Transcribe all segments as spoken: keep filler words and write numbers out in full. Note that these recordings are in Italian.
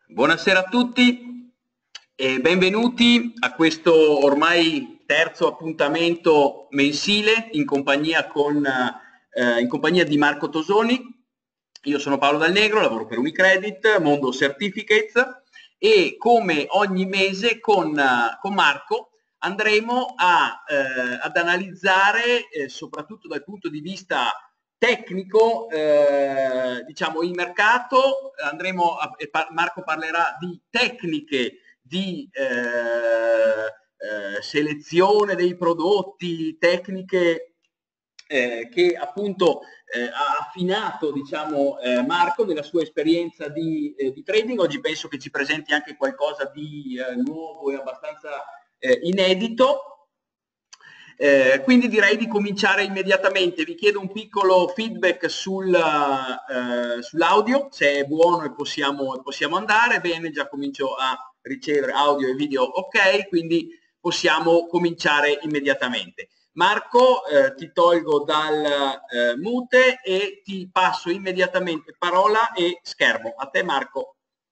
Buonasera a tutti e benvenuti a questo ormai terzo appuntamento mensile in compagnia, con, eh, in compagnia di Marco Tosoni. Io sono Paolo Dal Negro, lavoro per Unicredit, Mondo Certificates, e come ogni mese con, con Marco andremo a, eh, ad analizzare, eh, soprattutto dal punto di vista tecnico, eh, diciamo il mercato. Andremo a, Marco parlerà di tecniche di eh, eh, selezione dei prodotti, tecniche eh, che appunto eh, ha affinato, diciamo, eh, Marco nella sua esperienza di, eh, di trading. Oggi penso che ci presenti anche qualcosa di eh, nuovo e abbastanza eh, inedito. Eh, quindi direi di cominciare immediatamente. Vi chiedo un piccolo feedback sul, eh, sull'audio, se è buono e possiamo, possiamo andare. Bene, già comincio a ricevere audio e video ok, quindi possiamo cominciare immediatamente. Marco, eh, ti tolgo dal eh, mute e ti passo immediatamente parola e schermo. A te Marco.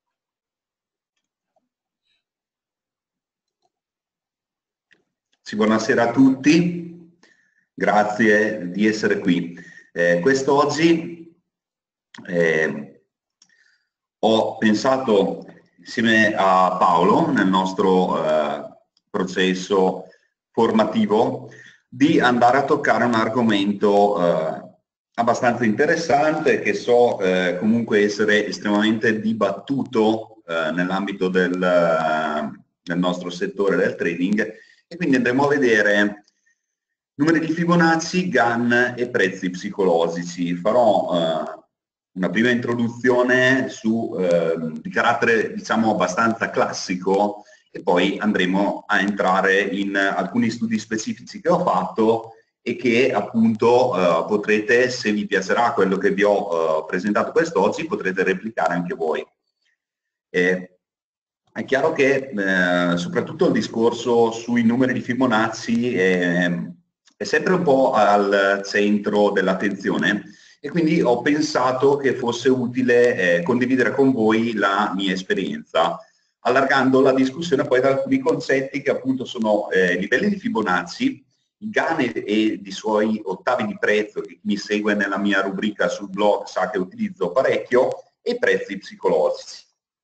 Sì, buonasera a tutti, grazie di essere qui. Eh, quest'oggi eh, ho pensato insieme a Paolo nel nostro eh, processo formativo di andare a toccare un argomento eh, abbastanza interessante, che so eh, comunque essere estremamente dibattuto eh, nell'ambito del, eh, del nostro settore del trading. E quindi andremo a vedere numeri di Fibonacci, Gann e prezzi psicologici. Farò eh, una prima introduzione su, eh, di carattere, diciamo, abbastanza classico, e poi andremo a entrare in alcuni studi specifici che ho fatto e che appunto eh, potrete, se vi piacerà quello che vi ho eh, presentato quest'oggi, potrete replicare anche voi. Eh, È chiaro che eh, soprattutto il discorso sui numeri di Fibonacci è, è sempre un po' al centro dell'attenzione, e quindi ho pensato che fosse utile eh, condividere con voi la mia esperienza, allargando la discussione poi ad alcuni concetti che appunto sono eh, livelli di Fibonacci, i Gann e, e di suoi ottavi di prezzo, che chi mi segue nella mia rubrica sul blog sa che utilizzo parecchio, e prezzi psicologici.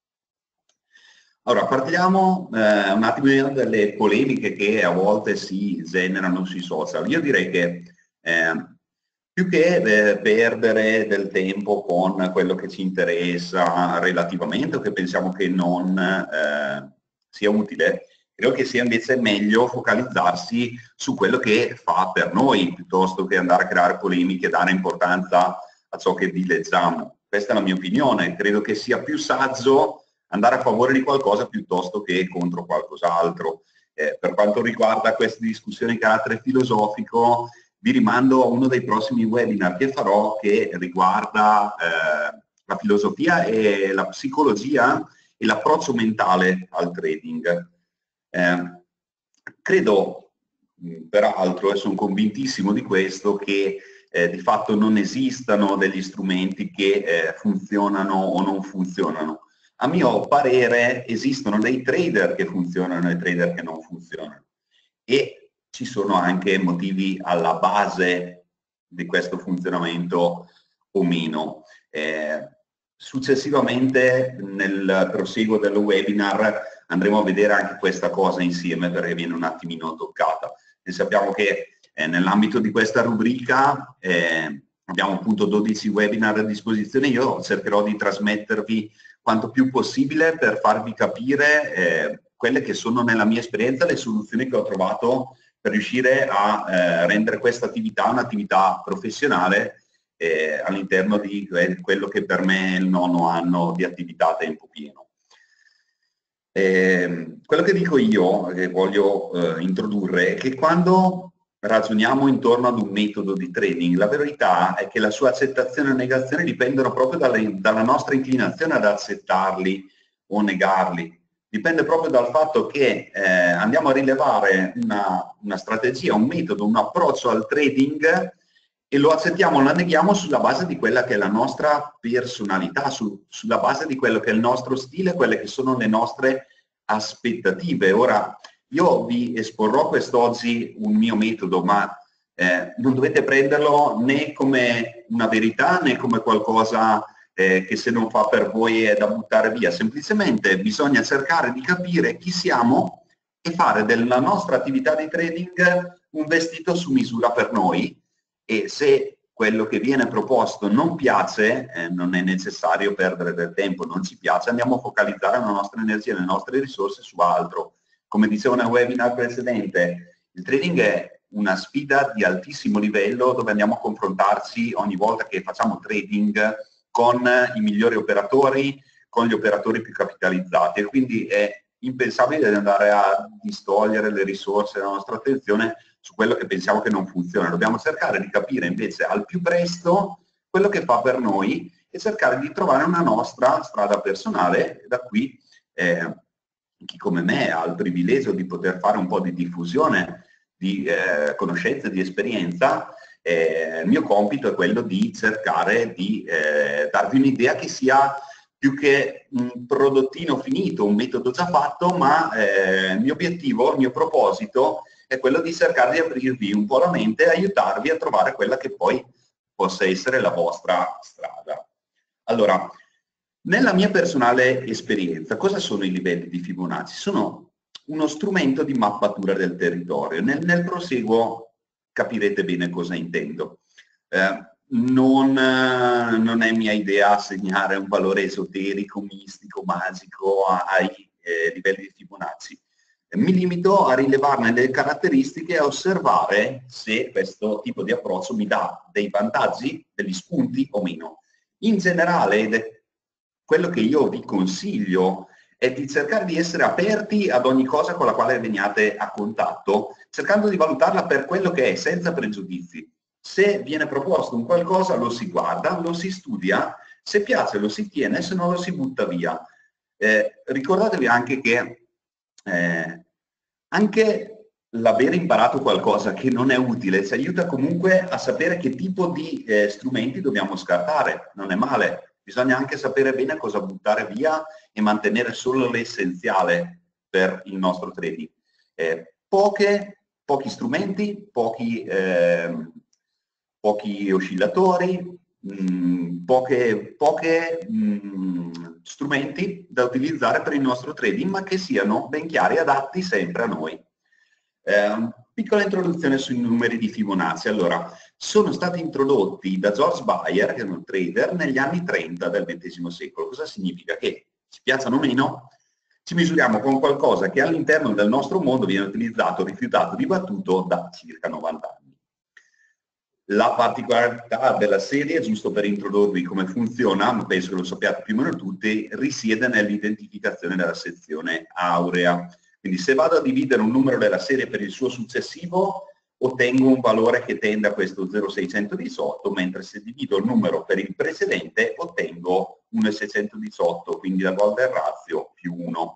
Allora, partiamo eh, un attimo dalle polemiche che a volte si generano sui social. Io direi che eh, più che eh, perdere del tempo con quello che ci interessa relativamente, o che pensiamo che non eh, sia utile, credo che sia invece meglio focalizzarsi su quello che fa per noi, piuttosto che andare a creare polemiche e dare importanza a ciò che dileggiamo. Questa è la mia opinione. Credo che sia più saggio andare a favore di qualcosa piuttosto che contro qualcos'altro. Eh, per quanto riguarda queste discussioni di carattere filosofico, vi rimando a uno dei prossimi webinar che farò, che riguarda eh, la filosofia e la psicologia e l'approccio mentale al trading. Eh, credo, peraltro, e sono convintissimo di questo, che eh, di fatto non esistano degli strumenti che eh, funzionano o non funzionano. A mio parere esistono dei trader che funzionano e trader che non funzionano, e ci sono anche motivi alla base di questo funzionamento o meno. Eh, successivamente, nel proseguo del webinar, andremo a vedere anche questa cosa insieme, perché viene un attimino toccata. E sappiamo che eh, nell'ambito di questa rubrica eh, abbiamo appunto dodici webinar a disposizione. Io cercherò di trasmettervi quanto più possibile per farvi capire eh, quelle che sono, nella mia esperienza, le soluzioni che ho trovato per riuscire a eh, rendere questa attività un'attività professionale eh, all'interno di quello che per me è il nono anno di attività a tempo pieno. Eh, quello che dico io, che voglio eh, introdurre, è che quando ragioniamo intorno ad un metodo di trading, la verità è che la sua accettazione e negazione dipendono proprio dalle, dalla nostra inclinazione ad accettarli o negarli. Dipende proprio dal fatto che eh, andiamo a rilevare una, una strategia, un metodo, un approccio al trading e lo accettiamo o lo neghiamo sulla base di quella che è la nostra personalità, su, sulla base di quello che è il nostro stile, quelle che sono le nostre aspettative. Ora, io vi esporrò quest'oggi un mio metodo, ma eh, non dovete prenderlo né come una verità né come qualcosa eh, che se non fa per voi è da buttare via. Semplicemente bisogna cercare di capire chi siamo e fare della nostra attività di trading un vestito su misura per noi, e se quello che viene proposto non piace, eh, non è necessario perdere del tempo, non ci piace, andiamo a focalizzare la nostra energia, le nostre risorse su altro. Come diceva nel webinar precedente, il trading è una sfida di altissimo livello dove andiamo a confrontarci ogni volta che facciamo trading con i migliori operatori, con gli operatori più capitalizzati, e quindi è impensabile andare a distogliere le risorse della nostra attenzione su quello che pensiamo che non funziona. Dobbiamo cercare di capire invece al più presto quello che fa per noi e cercare di trovare una nostra strada personale. Da qui eh, chi come me ha il privilegio di poter fare un po' di diffusione di eh, conoscenze, di esperienza, eh, il mio compito è quello di cercare di eh, darvi un'idea che sia più che un prodottino finito, un metodo già fatto, ma eh, il mio obiettivo, il mio proposito è quello di cercare di aprirvi un po' la mente e aiutarvi a trovare quella che poi possa essere la vostra strada. Allora, nella mia personale esperienza, cosa sono i livelli di Fibonacci? Sono uno strumento di mappatura del territorio. Nel, nel proseguo capirete bene cosa intendo. Eh, non, eh, non è mia idea assegnare un valore esoterico, mistico, magico ai eh, livelli di Fibonacci. Mi limito a rilevarne le caratteristiche e a osservare se questo tipo di approccio mi dà dei vantaggi, degli spunti o meno. In generale, ed è quello che io vi consiglio, è di cercare di essere aperti ad ogni cosa con la quale veniate a contatto, cercando di valutarla per quello che è, senza pregiudizi. Se viene proposto un qualcosa lo si guarda, lo si studia, se piace lo si tiene, se no lo si butta via. Eh, ricordatevi anche che eh, anche l'aver imparato qualcosa che non è utile ci aiuta comunque a sapere che tipo di eh, strumenti dobbiamo scartare, non è male. Bisogna anche sapere bene cosa buttare via e mantenere solo l'essenziale per il nostro trading. Eh, poche, pochi strumenti, pochi, eh, pochi oscillatori, mh, poche, poche mh, strumenti da utilizzare per il nostro trading, ma che siano ben chiari e adatti sempre a noi. Eh, piccola introduzione sui numeri di Fibonacci. Allora, sono stati introdotti da George Bayer, che è un trader, negli anni trenta del ventesimo secolo. Cosa significa? Che, ci piacciono o meno, ci misuriamo con qualcosa che all'interno del nostro mondo viene utilizzato, rifiutato, dibattuto da circa novanta anni. La particolarità della serie, giusto per introdurvi come funziona, ma penso che lo sappiate più o meno tutti, risiede nell'identificazione della sezione aurea. Quindi se vado a dividere un numero della serie per il suo successivo, ottengo un valore che tende a questo zero virgola seicentodiciotto, mentre se divido il numero per il precedente ottengo uno virgola seicentodiciotto, quindi la golden ratio più uno.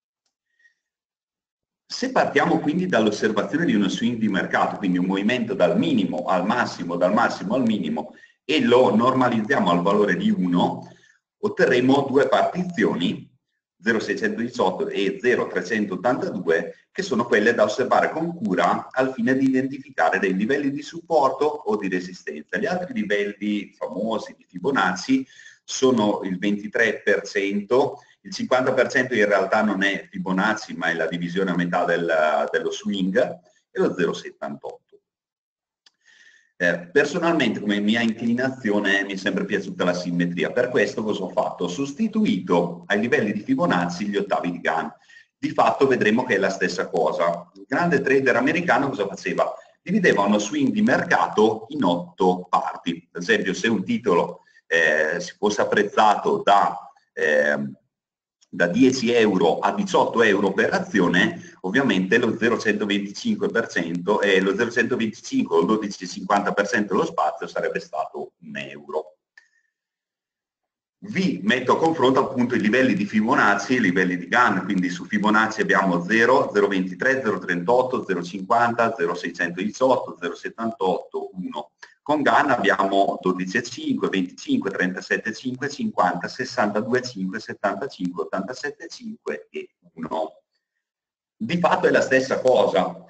Se partiamo quindi dall'osservazione di uno swing di mercato, quindi un movimento dal minimo al massimo, dal massimo al minimo, e lo normalizziamo al valore di uno, otterremo due partizioni, zero virgola seicentodiciotto e zero virgola trecentottantadue, che sono quelle da osservare con cura al fine di identificare dei livelli di supporto o di resistenza. Gli altri livelli famosi di Fibonacci sono il ventitré per cento, il cinquanta per cento in realtà non è Fibonacci ma è la divisione a metà del, dello swing, e lo zero virgola settantotto. Eh, personalmente, come mia inclinazione, mi è sempre piaciuta la simmetria. Per questo cosa ho fatto? Ho sostituito ai livelli di Fibonacci gli ottavi di Gann. Di fatto vedremo che è la stessa cosa. Il grande trader americano cosa faceva? Divideva uno swing di mercato in otto parti. Per esempio, se un titolo eh, si fosse apprezzato da, eh, da dieci euro a diciotto euro per azione, ovviamente lo zero virgola centoventicinque per cento e lo zero virgola centoventicinque o il dodici virgola cinquanta per cento dello spazio sarebbe stato un euro. Vi metto a confronto appunto i livelli di Fibonacci e i livelli di Gann, quindi su Fibonacci abbiamo zero, zero virgola ventitré, zero virgola trentotto, zero virgola cinquanta, zero virgola seicentodiciotto, zero virgola settantotto, uno. Con Gann abbiamo dodici virgola cinque, venticinque, trentasette virgola cinque, cinquanta, sessantadue virgola cinque, settantacinque, ottantasette virgola cinque e uno. Di fatto è la stessa cosa.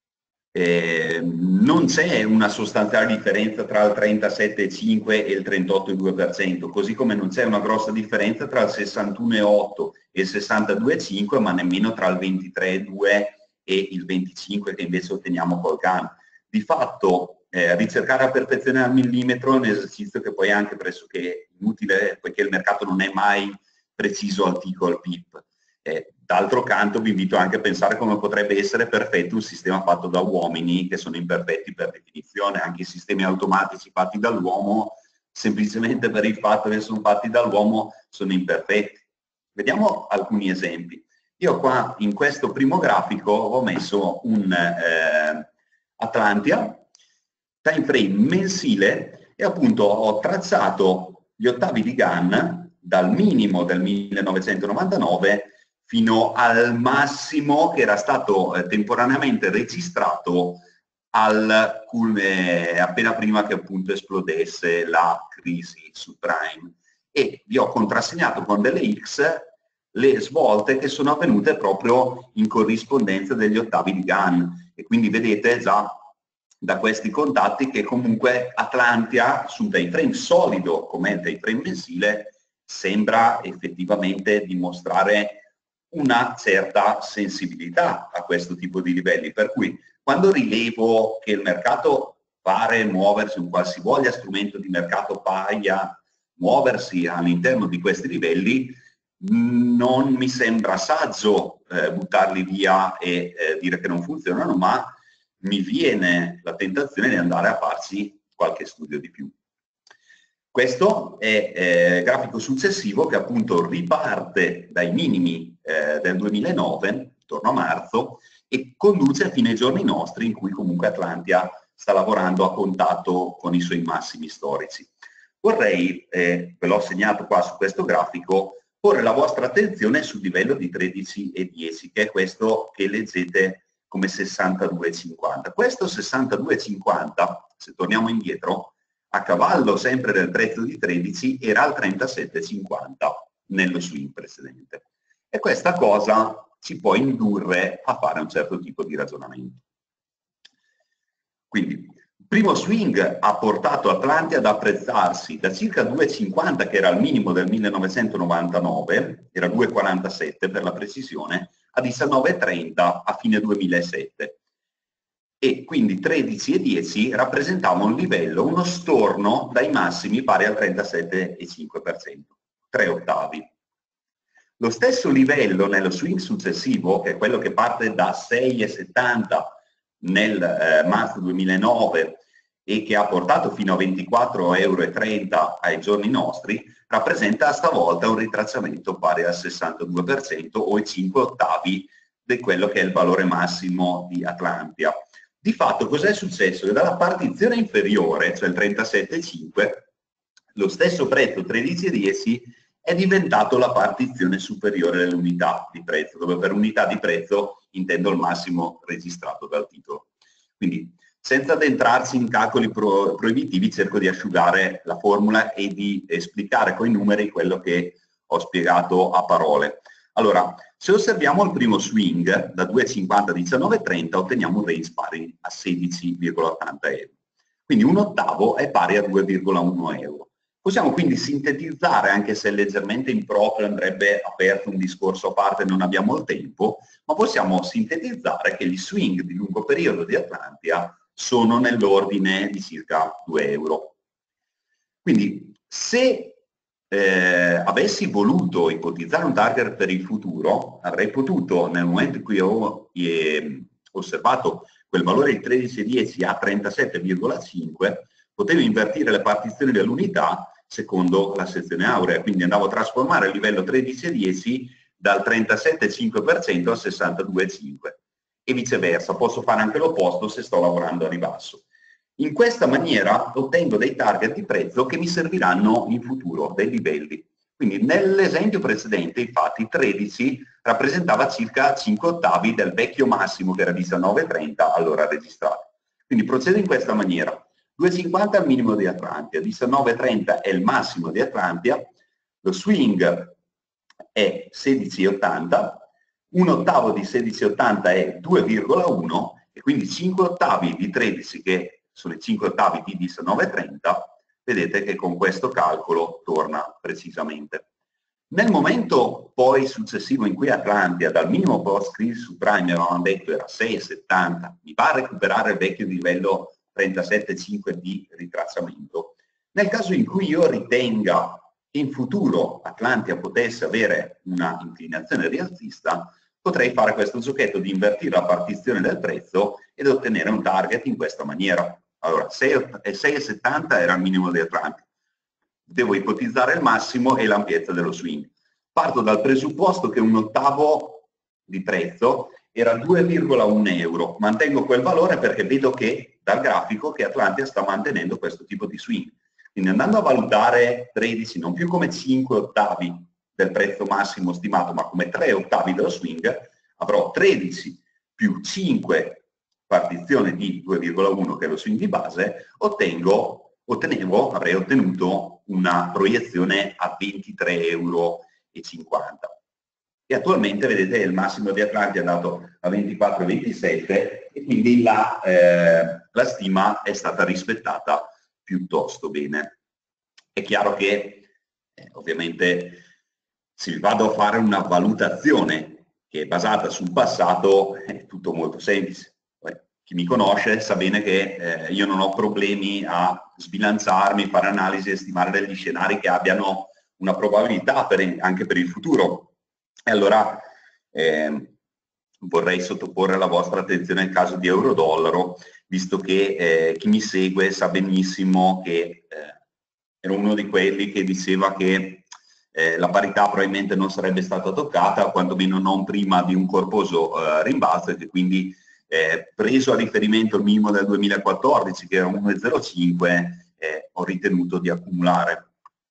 Eh, non c'è una sostanziale differenza tra il trentasette virgola cinque e il trentotto virgola due per cento, così come non c'è una grossa differenza tra il sessantuno virgola otto e il sessantadue virgola cinque, ma nemmeno tra il ventitré virgola due e il venticinque che invece otteniamo col Gann. Di fatto eh, ricercare la perfezione al millimetro è un esercizio che poi è anche pressoché inutile, poiché il mercato non è mai preciso al ticco al pip. Eh, D'altro canto vi invito anche a pensare come potrebbe essere perfetto un sistema fatto da uomini che sono imperfetti per definizione. Anche i sistemi automatici fatti dall'uomo, semplicemente per il fatto che sono fatti dall'uomo, sono imperfetti. Vediamo alcuni esempi. Io qua in questo primo grafico ho messo un eh, Atlantia, time frame mensile, e appunto ho tracciato gli ottavi di Gann dal minimo del millenovecentonovantanove fino al massimo che era stato eh, temporaneamente registrato al, eh, appena prima che appunto esplodesse la crisi subprime, e vi ho contrassegnato con delle X le svolte che sono avvenute proprio in corrispondenza degli ottavi di Gann, e quindi vedete già da questi contatti che comunque Atlantia su un time frame solido come il time frame mensile sembra effettivamente dimostrare una certa sensibilità a questo tipo di livelli, per cui quando rilevo che il mercato pare muoversi, un qualsivoglia strumento di mercato paia muoversi all'interno di questi livelli, non mi sembra saggio eh, buttarli via e eh, dire che non funzionano, ma mi viene la tentazione di andare a farci qualche studio di più. Questo è eh, il grafico successivo che appunto riparte dai minimi eh, del duemilanove, intorno a marzo, e conduce fino ai giorni nostri in cui comunque Atlantia sta lavorando a contatto con i suoi massimi storici. Vorrei, eh, ve l'ho segnato qua su questo grafico, porre la vostra attenzione sul livello di tredici e dieci, che è questo che leggete come sessantadue virgola cinquanta. Questo sessantadue virgola cinquanta, se torniamo indietro, a cavallo sempre del prezzo di tredici, era al trentasette virgola cinquanta nello swing precedente. E questa cosa ci può indurre a fare un certo tipo di ragionamento. Quindi, il primo swing ha portato Atlantia ad apprezzarsi da circa due virgola cinquanta, che era il minimo del millenovecentonovantanove, era due virgola quarantasette per la precisione, a diciannove virgola trenta a fine duemilasette. E quindi tredici e dieci rappresentava un livello, uno storno dai massimi pari al trentasette virgola cinque per cento, tre ottavi. Lo stesso livello nello swing successivo, che è quello che parte da sei virgola settanta nel eh, marzo duemilanove e che ha portato fino a ventiquattro virgola trenta euro ai giorni nostri, rappresenta stavolta un ritracciamento pari al sessantadue per cento o i cinque ottavi di quello che è il valore massimo di Atlantia. Di fatto cos'è successo? Che dalla partizione inferiore, cioè il trentasette virgola cinque, lo stesso prezzo tredici virgola dieci è diventato la partizione superiore dell'unità di prezzo, dove per unità di prezzo intendo il massimo registrato dal titolo. Quindi, senza addentrarsi in calcoli pro proibitivi, cerco di asciugare la formula e di esplicare con i numeri quello che ho spiegato a parole. Allora, se osserviamo il primo swing da due virgola cinquanta a diciannove virgola trenta, otteniamo un range pari a sedici virgola ottanta euro. Quindi un ottavo è pari a due virgola uno euro. Possiamo quindi sintetizzare, anche se leggermente improprio, andrebbe aperto un discorso a parte, non abbiamo il tempo, ma possiamo sintetizzare che gli swing di lungo periodo di Atlantia sono nell'ordine di circa due euro. Quindi se eh, avessi voluto ipotizzare un target per il futuro, avrei potuto, nel momento in cui ho eh, osservato quel valore di tredici virgola dieci a trentasette virgola cinque, potevo invertire le partizioni dell'unità secondo la sezione aurea, quindi andavo a trasformare il livello tredici virgola dieci dal trentasette virgola cinque per cento al sessantadue virgola cinque per cento e viceversa, posso fare anche l'opposto se sto lavorando a ribasso. In questa maniera ottengo dei target di prezzo che mi serviranno in futuro, dei livelli. Quindi nell'esempio precedente, infatti, tredici rappresentava circa cinque ottavi del vecchio massimo che era diciannove virgola trenta allora registrato. Quindi procedo in questa maniera. due virgola cinquanta è il minimo di Atlantia, diciannove virgola trenta è il massimo di Atlantia, lo swing è sedici virgola ottanta, un ottavo di sedici virgola ottanta è due virgola uno e quindi cinque ottavi di tredici, che sono i cinque ottavi di diciannove virgola trenta, vedete che con questo calcolo torna precisamente. Nel momento poi successivo in cui Atlantia dal minimo post-crisi su Prime avevamo detto era sei virgola settanta, mi va a recuperare il vecchio livello trentasette virgola cinque di ritracciamento. Nel caso in cui io ritenga che in futuro Atlantia potesse avere una inclinazione rialzista, potrei fare questo giochetto di invertire la partizione del prezzo ed ottenere un target in questa maniera. Allora, sei virgola settanta era il minimo di Atlantia. Devo ipotizzare il massimo e l'ampiezza dello swing. Parto dal presupposto che un ottavo di prezzo era due virgola uno euro. Mantengo quel valore perché vedo che dal grafico che Atlantia sta mantenendo questo tipo di swing. Quindi andando a valutare tredici non più come cinque ottavi del prezzo massimo stimato, ma come tre ottavi dello swing, avrò tredici più cinque partizioni di due virgola uno, che è lo swing di base, ottengo, ottenevo, avrei ottenuto una proiezione a ventitré virgola cinquanta euro. E attualmente vedete il massimo di Atlantia è andato a ventiquattro virgola ventisette e quindi la, eh, la stima è stata rispettata piuttosto bene. È chiaro che eh, ovviamente se vado a fare una valutazione che è basata sul passato è tutto molto semplice. Chi mi conosce sa bene che eh, io non ho problemi a sbilanciarmi, fare analisi e stimare degli scenari che abbiano una probabilità per, anche per il futuro. E allora eh, vorrei sottoporre alla vostra attenzione il caso di euro-dollaro, visto che eh, chi mi segue sa benissimo che eh, ero uno di quelli che diceva che eh, la parità probabilmente non sarebbe stata toccata, quantomeno non prima di un corposo eh, rimbalzo, e che quindi eh, preso a riferimento il minimo del duemilaquattordici, che era uno virgola zero cinque, eh, ho ritenuto di accumulare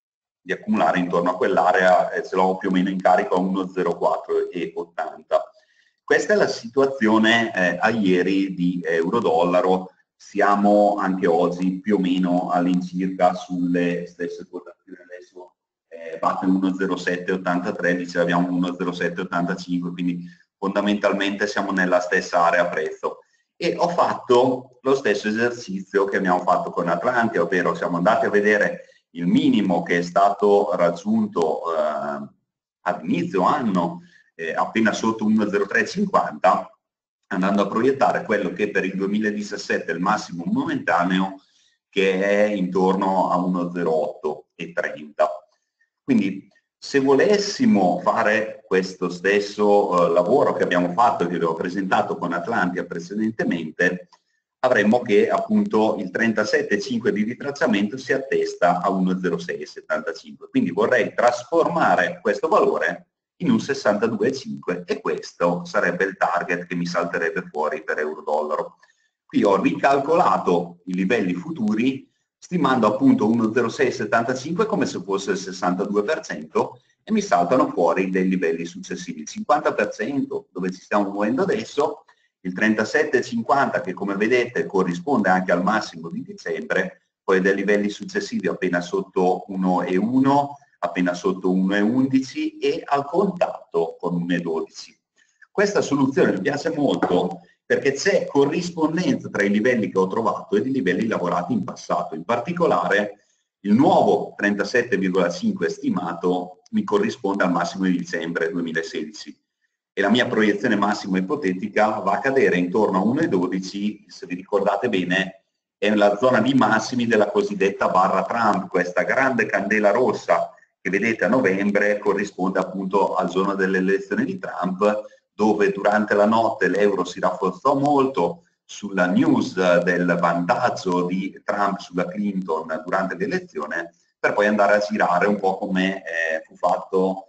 di accumulare intorno a quell'area, eh, se l'ho più o meno in carico a uno virgola zero quattro e ottanta. Questa è la situazione eh, a ieri di euro-dollaro. Siamo anche oggi più o meno all'incirca sulle stesse quotazioni. Adesso eh, batte uno virgola zero sette ottantatré, dice abbiamo uno virgola zero sette ottantacinque, quindi fondamentalmente siamo nella stessa area prezzo. E ho fatto lo stesso esercizio che abbiamo fatto con Atlantia, ovvero siamo andati a vedere il minimo che è stato raggiunto eh, ad inizio anno, eh, appena sotto uno virgola zero tre cinquanta, andando a proiettare quello che per il duemiladiciassette è il massimo momentaneo, che è intorno a uno virgola zero otto trenta. Quindi se volessimo fare questo stesso eh, lavoro che abbiamo fatto, che vi ho presentato con Atlantia precedentemente, avremmo che appunto il trentasette virgola cinque di ritracciamento si attesta a uno virgola zero sei settantacinque. Quindi vorrei trasformare questo valore in un sessantadue virgola cinque e questo sarebbe il target che mi salterebbe fuori per euro-dollaro. Qui ho ricalcolato i livelli futuri stimando appunto uno virgola zero sei settantacinque come se fosse il sessantadue per cento e mi saltano fuori dei livelli successivi. Il cinquanta per cento dove ci stiamo muovendo adesso, il trentasette virgola cinquanta che come vedete corrisponde anche al massimo di dicembre, poi dei livelli successivi appena sotto uno virgola uno, appena sotto uno virgola undici e al contatto con uno virgola dodici. Questa soluzione mi piace molto perché c'è corrispondenza tra i livelli che ho trovato e i livelli lavorati in passato. In particolare il nuovo trentasette virgola cinque stimato mi corrisponde al massimo di dicembre duemilasedici e la mia proiezione massima ipotetica va a cadere intorno a uno virgola dodici, se vi ricordate bene, è la zona di massimi della cosiddetta barra Trump, questa grande candela rossa che vedete a novembre corrisponde appunto al giorno delle elezioni di Trump, dove durante la notte l'euro si rafforzò molto sulla news del vantaggio di Trump sulla Clinton durante l'elezione, per poi andare a girare un po' come eh, fu fatto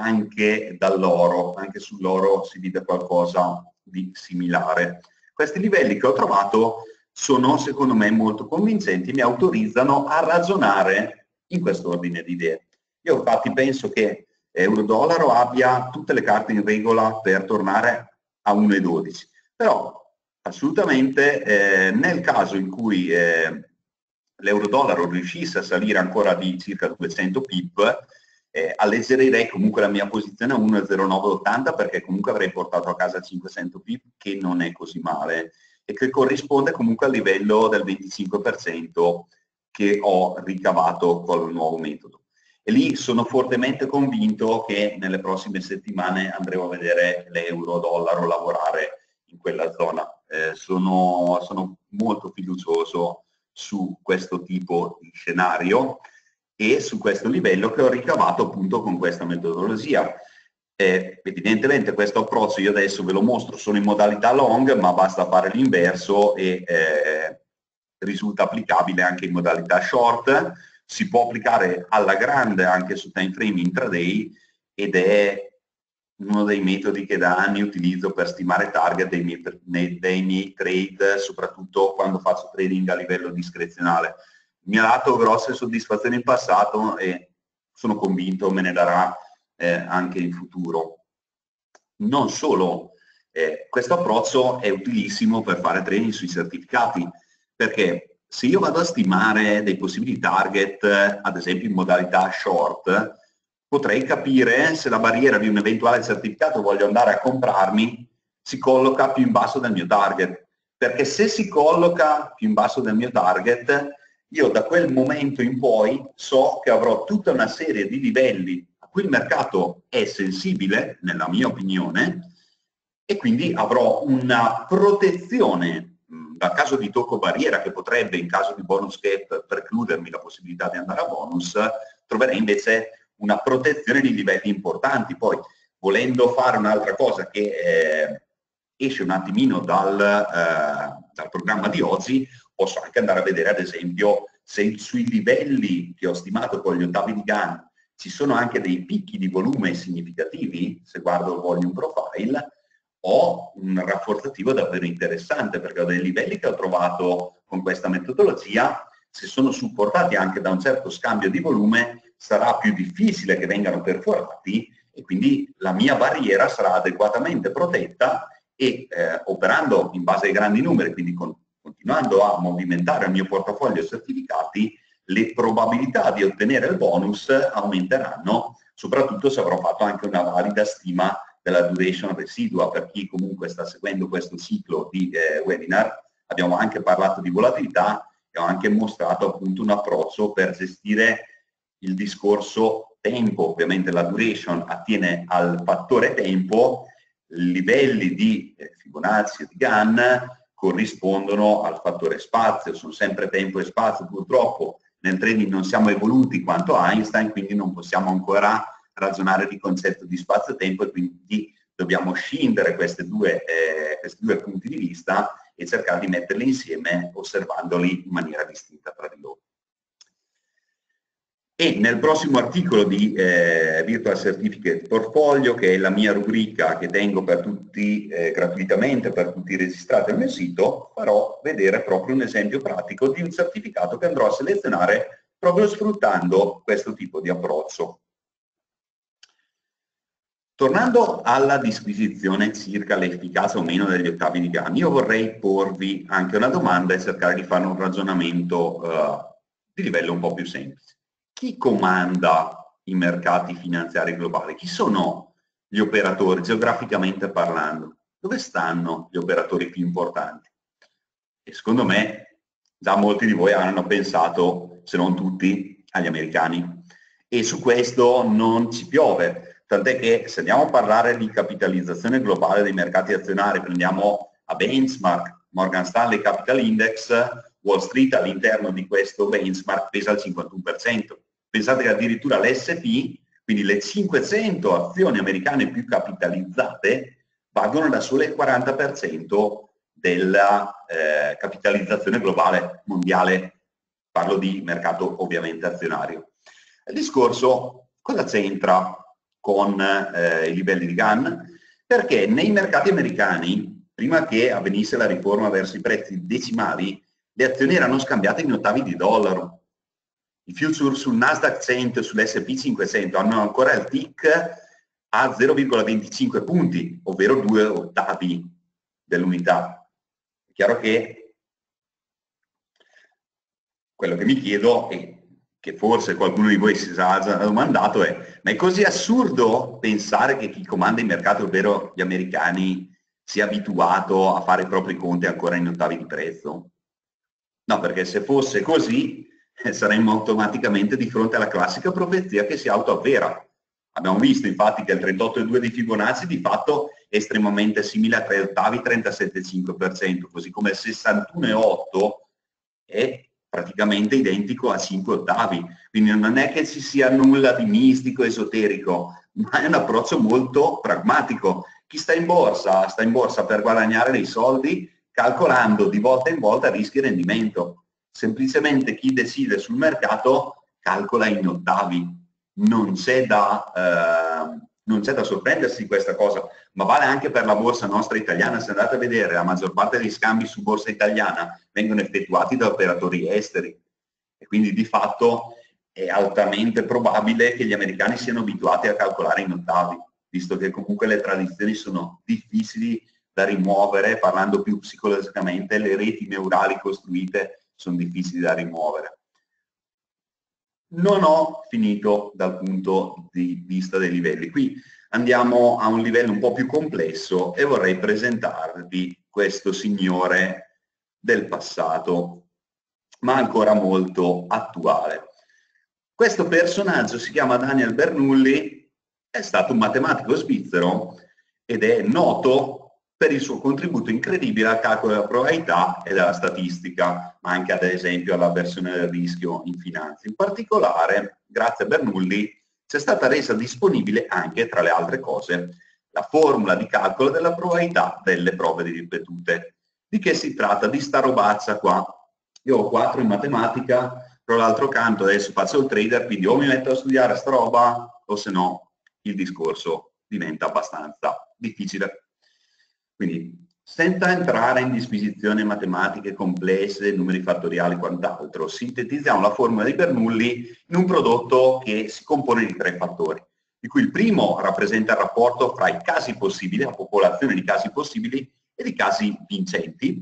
anche dall'oro, anche sull'oro si vede qualcosa di similare. Questi livelli che ho trovato sono secondo me molto convincenti, mi autorizzano a ragionare in questo ordine di idee. Io infatti penso che euro-dollaro abbia tutte le carte in regola per tornare a uno virgola dodici, però assolutamente eh, nel caso in cui eh, l'euro-dollaro riuscisse a salire ancora di circa duecento pip, eh, alleggerirei comunque la mia posizione a uno virgola zero nove ottanta, perché comunque avrei portato a casa cinquecento pip, che non è così male e che corrisponde comunque al livello del venticinque per cento che ho ricavato col nuovo metodo. E lì sono fortemente convinto che nelle prossime settimane andremo a vedere l'euro-dollaro lavorare in quella zona. Eh, sono, sono molto fiducioso su questo tipo di scenario e su questo livello che ho ricavato appunto con questa metodologia. Eh, evidentemente questo approccio io adesso ve lo mostro, sono in modalità long, ma basta fare l'inverso e eh, risulta applicabile anche in modalità short, si può applicare alla grande anche su time frame intraday ed è uno dei metodi che da anni utilizzo per stimare target dei miei, dei miei trade, soprattutto quando faccio trading a livello discrezionale. Mi ha dato grosse soddisfazioni in passato e sono convinto me ne darà eh, anche in futuro. Non solo, eh, questo approccio è utilissimo per fare trading sui certificati, perché se io vado a stimare dei possibili target, ad esempio in modalità short, potrei capire se la barriera di un eventuale certificato voglio andare a comprarmi si colloca più in basso del mio target, perché se si colloca più in basso del mio target, io da quel momento in poi so che avrò tutta una serie di livelli a cui il mercato è sensibile, nella mia opinione, e quindi avrò una protezione mh, dal caso di tocco barriera che potrebbe, in caso di bonus cap, precludermi la possibilità di andare a bonus, troverei invece una protezione di livelli importanti. Poi, volendo fare un'altra cosa che eh, esce un attimino dal, eh, dal programma di oggi, posso anche andare a vedere ad esempio se sui livelli che ho stimato con gli ottavi di Gann ci sono anche dei picchi di volume significativi. Se guardo il volume profile ho un rafforzativo davvero interessante, perché ho dei livelli che ho trovato con questa metodologia, se sono supportati anche da un certo scambio di volume sarà più difficile che vengano perforati e quindi la mia barriera sarà adeguatamente protetta e eh, operando in base ai grandi numeri, quindi con, continuando a movimentare il mio portafoglio certificati, le probabilità di ottenere il bonus aumenteranno, soprattutto se avrò fatto anche una valida stima della duration residua. Per chi comunque sta seguendo questo ciclo di eh, webinar, abbiamo anche parlato di volatilità e ho anche mostrato appunto un approccio per gestire il discorso tempo. Ovviamente la duration attiene al fattore tempo, livelli di eh, Fibonacci e di Gann corrispondono al fattore spazio, sono sempre tempo e spazio. Purtroppo nel trading non siamo evoluti quanto Einstein, quindi non possiamo ancora ragionare di concetto di spazio-tempo e quindi dobbiamo scindere queste due, eh, questi due punti di vista e cercare di metterli insieme osservandoli in maniera distinta tra di loro. E nel prossimo articolo di eh, Virtual Certificate Portfolio, che è la mia rubrica che tengo per tutti eh, gratuitamente per tutti i registrati al mio sito, farò vedere proprio un esempio pratico di un certificato che andrò a selezionare proprio sfruttando questo tipo di approccio. Tornando alla disquisizione circa l'efficacia o meno degli ottavi di Gann, io vorrei porvi anche una domanda e cercare di fare un ragionamento uh, di livello un po' più semplice. Chi comanda i mercati finanziari globali? Chi sono gli operatori, geograficamente parlando? Dove stanno gli operatori più importanti? E secondo me già molti di voi hanno pensato, se non tutti, agli americani. E su questo non ci piove, tant'è che se andiamo a parlare di capitalizzazione globale dei mercati azionari, prendiamo a benchmark Morgan Stanley Capital Index, Wall Street all'interno di questo benchmark pesa il cinquantuno per cento. Pensate che addirittura l'S and P, quindi le cinquecento azioni americane più capitalizzate, valgono da solo il quaranta per cento della eh, capitalizzazione globale mondiale. Parlo di mercato ovviamente azionario. Il discorso cosa c'entra con eh, i livelli di Gann? Perché nei mercati americani, prima che avvenisse la riforma verso i prezzi decimali, le azioni erano scambiate in ottavi di dollaro. I future sul Nasdaq cento e sull'S and P cinquecento hanno ancora il tick a zero virgola venticinque punti, ovvero due ottavi dell'unità. È chiaro che quello che mi chiedo, e che forse qualcuno di voi si sarà già domandato, è: ma è così assurdo pensare che chi comanda i mercati, ovvero gli americani, sia abituato a fare i propri conti ancora in ottavi di prezzo? No, perché se fosse così eh, saremmo automaticamente di fronte alla classica profezia che si autoavvera. Abbiamo visto infatti che il trentotto virgola due di Fibonacci di fatto è estremamente simile a tre ottavi, trentasette virgola cinque per cento, così come il sessantuno virgola otto è praticamente identico a cinque ottavi. Quindi non è che ci sia nulla di mistico, esoterico, ma è un approccio molto pragmatico. Chi sta in borsa, sta in borsa per guadagnare dei soldi, calcolando di volta in volta rischi e rendimento. Semplicemente chi decide sul mercato calcola in ottavi. Non c'è da, eh, non c'è da sorprendersi di questa cosa, ma vale anche per la borsa nostra italiana. Se andate a vedere, la maggior parte degli scambi su borsa italiana vengono effettuati da operatori esteri e quindi di fatto è altamente probabile che gli americani siano abituati a calcolare in ottavi, visto che comunque le tradizioni sono difficili da rimuovere. Parlando più psicologicamente, le reti neurali costruite sono difficili da rimuovere. Non ho finito dal punto di vista dei livelli. Qui andiamo a un livello un po' più complesso e vorrei presentarvi questo signore del passato, ma ancora molto attuale. Questo personaggio si chiama Daniel Bernoulli, è stato un matematico svizzero ed è noto per il suo contributo incredibile al calcolo della probabilità e della statistica, ma anche ad esempio alla versione del rischio in finanza. In particolare, grazie a Bernoulli, c'è stata resa disponibile anche, tra le altre cose, la formula di calcolo della probabilità delle prove ripetute. Di che si tratta? Di sta robazza qua. Io ho quattro in matematica, però l'altro canto adesso faccio il trader, quindi o mi metto a studiare sta roba o se no il discorso diventa abbastanza difficile. Quindi, senza entrare in disquisizioni matematiche complesse, numeri fattoriali e quant'altro, sintetizziamo la formula di Bernoulli in un prodotto che si compone di tre fattori, di cui il primo rappresenta il rapporto fra i casi possibili, la popolazione di casi possibili e di casi vincenti.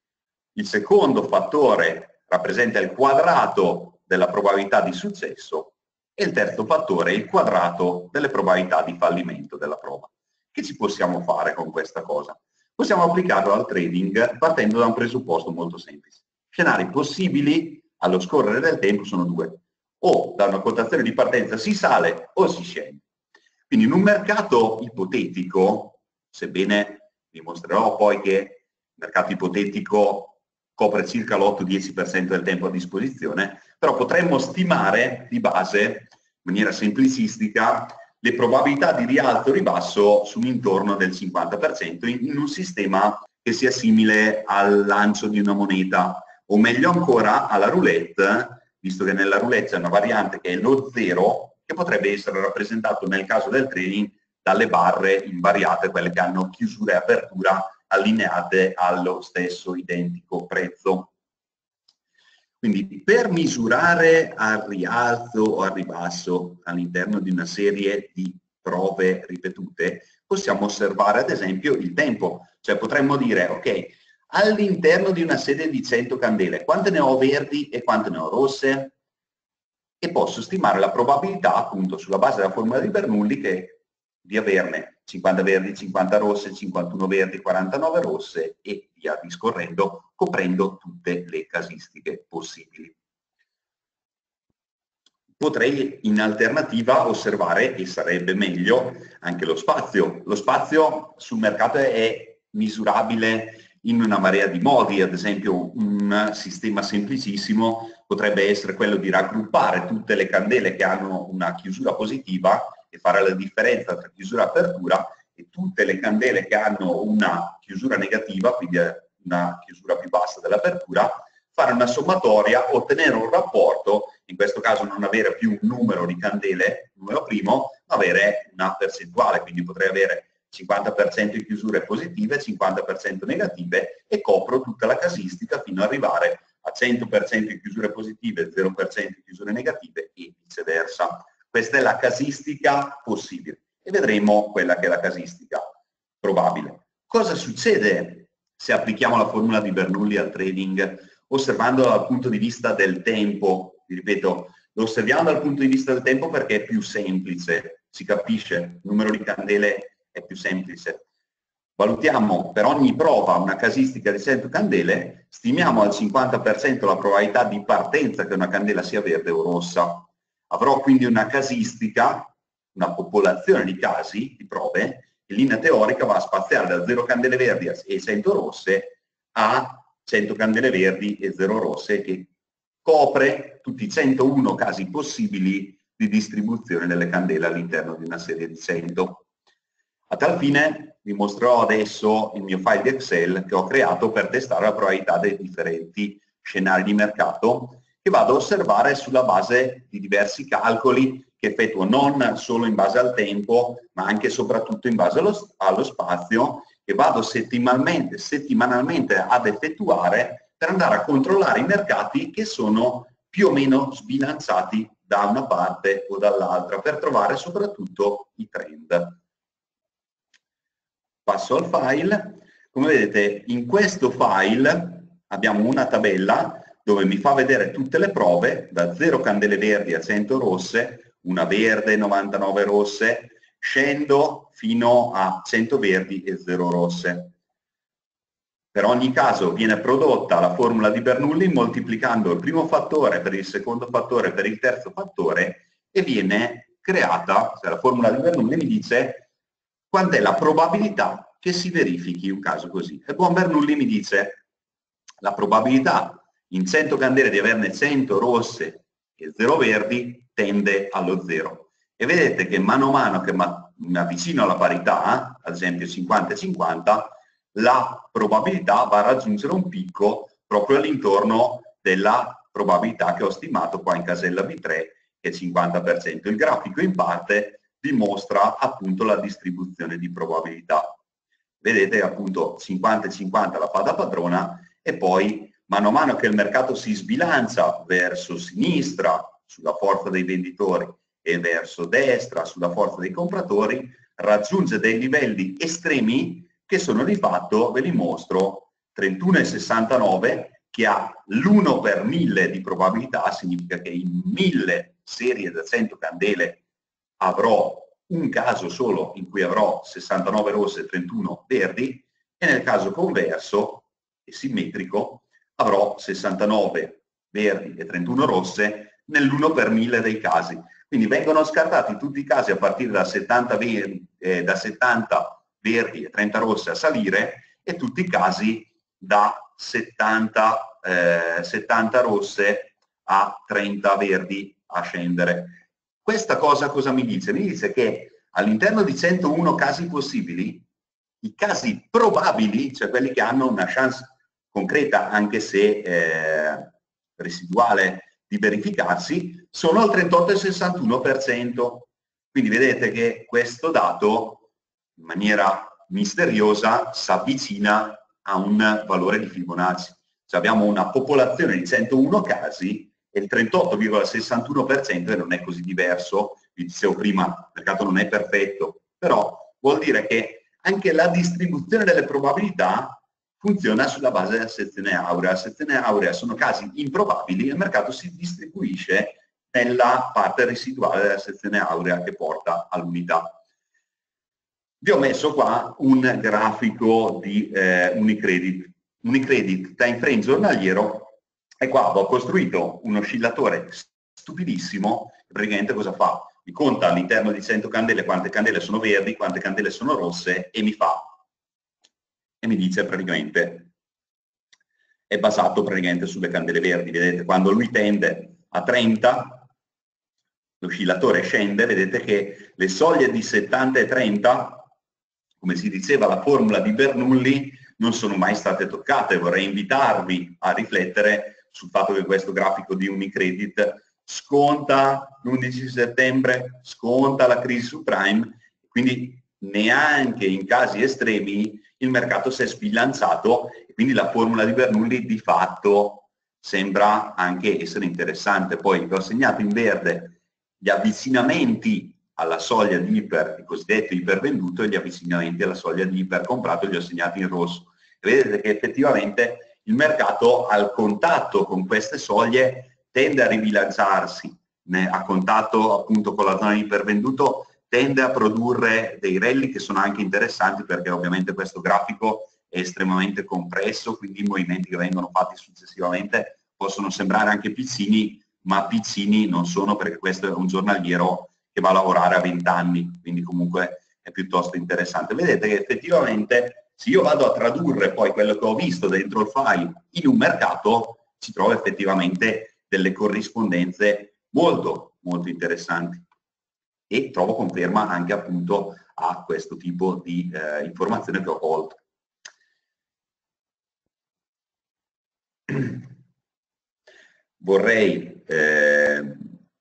Il secondo fattore rappresenta il quadrato della probabilità di successo e il terzo fattore è il quadrato delle probabilità di fallimento della prova. Che ci possiamo fare con questa cosa? Possiamo applicarlo al trading partendo da un presupposto molto semplice. Scenari possibili allo scorrere del tempo sono due: o da una quotazione di partenza si sale o si scende. Quindi in un mercato ipotetico, sebbene vi mostrerò poi che il mercato ipotetico copre circa l'otto dieci per cento del tempo a disposizione, però potremmo stimare di base, in maniera semplicistica, le probabilità di rialzo o ribasso su un intorno del cinquanta per cento in, in un sistema che sia simile al lancio di una moneta, o meglio ancora alla roulette, visto che nella roulette c'è una variante che è lo zero, che potrebbe essere rappresentato nel caso del trading dalle barre invariate, quelle che hanno chiusura e apertura allineate allo stesso identico prezzo. Quindi per misurare al rialzo o al ribasso all'interno di una serie di prove ripetute possiamo osservare ad esempio il tempo, cioè potremmo dire: ok, all'interno di una serie di cento candele quante ne ho verdi e quante ne ho rosse? E posso stimare la probabilità appunto sulla base della formula di Bernoulli che di averne cinquanta verdi, cinquanta rosse, cinquantuno verdi, quarantanove rosse e via discorrendo, coprendo tutte le casistiche possibili. Potrei in alternativa osservare, e sarebbe meglio, anche lo spazio. Lo spazio sul mercato è misurabile in una marea di modi. Ad esempio un sistema semplicissimo potrebbe essere quello di raggruppare tutte le candele che hanno una chiusura positiva e fare la differenza tra chiusura e apertura, e tutte le candele che hanno una chiusura negativa, quindi una chiusura più bassa dell'apertura, fare una sommatoria, ottenere un rapporto, in questo caso non avere più un numero di candele, numero primo, ma avere una percentuale, quindi potrei avere cinquanta per cento di chiusure positive, cinquanta per cento negative, e copro tutta la casistica fino ad arrivare a cento per cento di chiusure positive, zero per cento di chiusure negative e viceversa. Questa è la casistica possibile e vedremo quella che è la casistica probabile. Cosa succede se applichiamo la formula di Bernoulli al trading osservando dal punto di vista del tempo. Vi ripeto, lo osserviamo dal punto di vista del tempo perché è più semplice, si capisce, il numero di candele è più semplice. Valutiamo per ogni prova una casistica di cento candele, stimiamo al cinquanta per cento la probabilità di partenza che una candela sia verde o rossa. Avrò quindi una casistica, una popolazione di casi, di prove, in linea teorica va a spaziare da zero candele verdi e cento rosse a cento candele verdi e zero rosse, che copre tutti i centouno casi possibili di distribuzione delle candele all'interno di una serie di cento. A tal fine vi mostrerò adesso il mio file di Excel che ho creato per testare la probabilità dei differenti scenari di mercato, che vado a osservare sulla base di diversi calcoli che effettuo non solo in base al tempo, ma anche e soprattutto in base allo, allo spazio, che vado settimanalmente, settimanalmente ad effettuare per andare a controllare i mercati che sono più o meno sbilanciati da una parte o dall'altra, per trovare soprattutto i trend. Passo al file. Come vedete, in questo file abbiamo una tabella dove mi fa vedere tutte le prove, da zero candele verdi a cento rosse, una verde, novantanove rosse, scendo fino a cento verdi e zero rosse. Per ogni caso viene prodotta la formula di Bernoulli moltiplicando il primo fattore per il secondo fattore per il terzo fattore, e viene creata, cioè la formula di Bernoulli mi dice quant'è la probabilità che si verifichi un caso così. E il buon Bernoulli mi dice la probabilità in cento candele di averne cento rosse e zero verdi tende allo zero. E vedete che mano a mano che mi avvicino alla parità, ad esempio cinquanta e cinquanta, la probabilità va a raggiungere un picco proprio all'intorno della probabilità che ho stimato qua in casella B tre, che è cinquanta per cento. Il grafico in parte dimostra appunto la distribuzione di probabilità. Vedete appunto cinquanta e cinquanta la fa da padrona, e poi mano a mano che il mercato si sbilancia verso sinistra sulla forza dei venditori e verso destra sulla forza dei compratori, raggiunge dei livelli estremi che sono di fatto, ve li mostro, trentuno virgola sessantanove, che ha l'uno per mille di probabilità, significa che in mille serie da cento candele avrò un caso solo in cui avrò sessantanove rosse e trentuno verdi, e nel caso converso e simmetrico avrò sessantanove verdi e trentuno rosse nell'uno per mille dei casi. Quindi vengono scartati tutti i casi a partire da settanta verdi, eh, da settanta verdi e trenta rosse a salire, e tutti i casi da settanta, eh, settanta rosse a trenta verdi a scendere. Questa cosa cosa mi dice? Mi dice che all'interno di centouno casi possibili, i casi probabili, cioè quelli che hanno una chance concreta, anche se eh, residuale, di verificarsi, sono al trentotto virgola sessantuno per cento. Quindi vedete che questo dato, in maniera misteriosa, si avvicina a un valore di Fibonacci. Cioè abbiamo una popolazione di centouno casi e il trentotto virgola sessantuno per cento, e non è così diverso. Vi dicevo prima, il mercato non è perfetto, però vuol dire che anche la distribuzione delle probabilità funziona sulla base della sezione aurea. La sezione aurea sono casi improbabili e il mercato si distribuisce nella parte residuale della sezione aurea che porta all'unità. Vi ho messo qua un grafico di eh, Unicredit. Unicredit time frame giornaliero, e qua ho costruito un oscillatore stupidissimo. Praticamente cosa fa? Mi conta all'interno di cento candele quante candele sono verdi, quante candele sono rosse, e mi fa e mi dice praticamente, è basato praticamente sulle candele verdi. Vedete, quando lui tende a trenta, l'oscillatore scende, vedete che le soglie di settanta e trenta, come si diceva la formula di Bernoulli, non sono mai state toccate. Vorrei invitarvi a riflettere sul fatto che questo grafico di Unicredit sconta l'undici settembre, sconta la crisi subprime, quindi neanche in casi estremi il mercato si è sbilanciato, e quindi la formula di Bernoulli di fatto sembra anche essere interessante. Poi vi ho segnato in verde gli avvicinamenti alla soglia di iper, il cosiddetto ipervenduto, e gli avvicinamenti alla soglia di ipercomprato li ho segnati in rosso. E vedete che effettivamente il mercato al contatto con queste soglie tende a ribilanciarsi, a contatto appunto con la zona di ipervenduto tende a produrre dei rally che sono anche interessanti, perché ovviamente questo grafico è estremamente compresso, quindi i movimenti che vengono fatti successivamente possono sembrare anche piccini, ma piccini non sono, perché questo è un giornaliero che va a lavorare a venti anni, quindi comunque è piuttosto interessante. Vedete che effettivamente se io vado a tradurre poi quello che ho visto dentro il file in un mercato, ci trovo effettivamente delle corrispondenze molto molto interessanti, e trovo conferma anche appunto a questo tipo di eh, informazione che ho colto. Vorrei eh,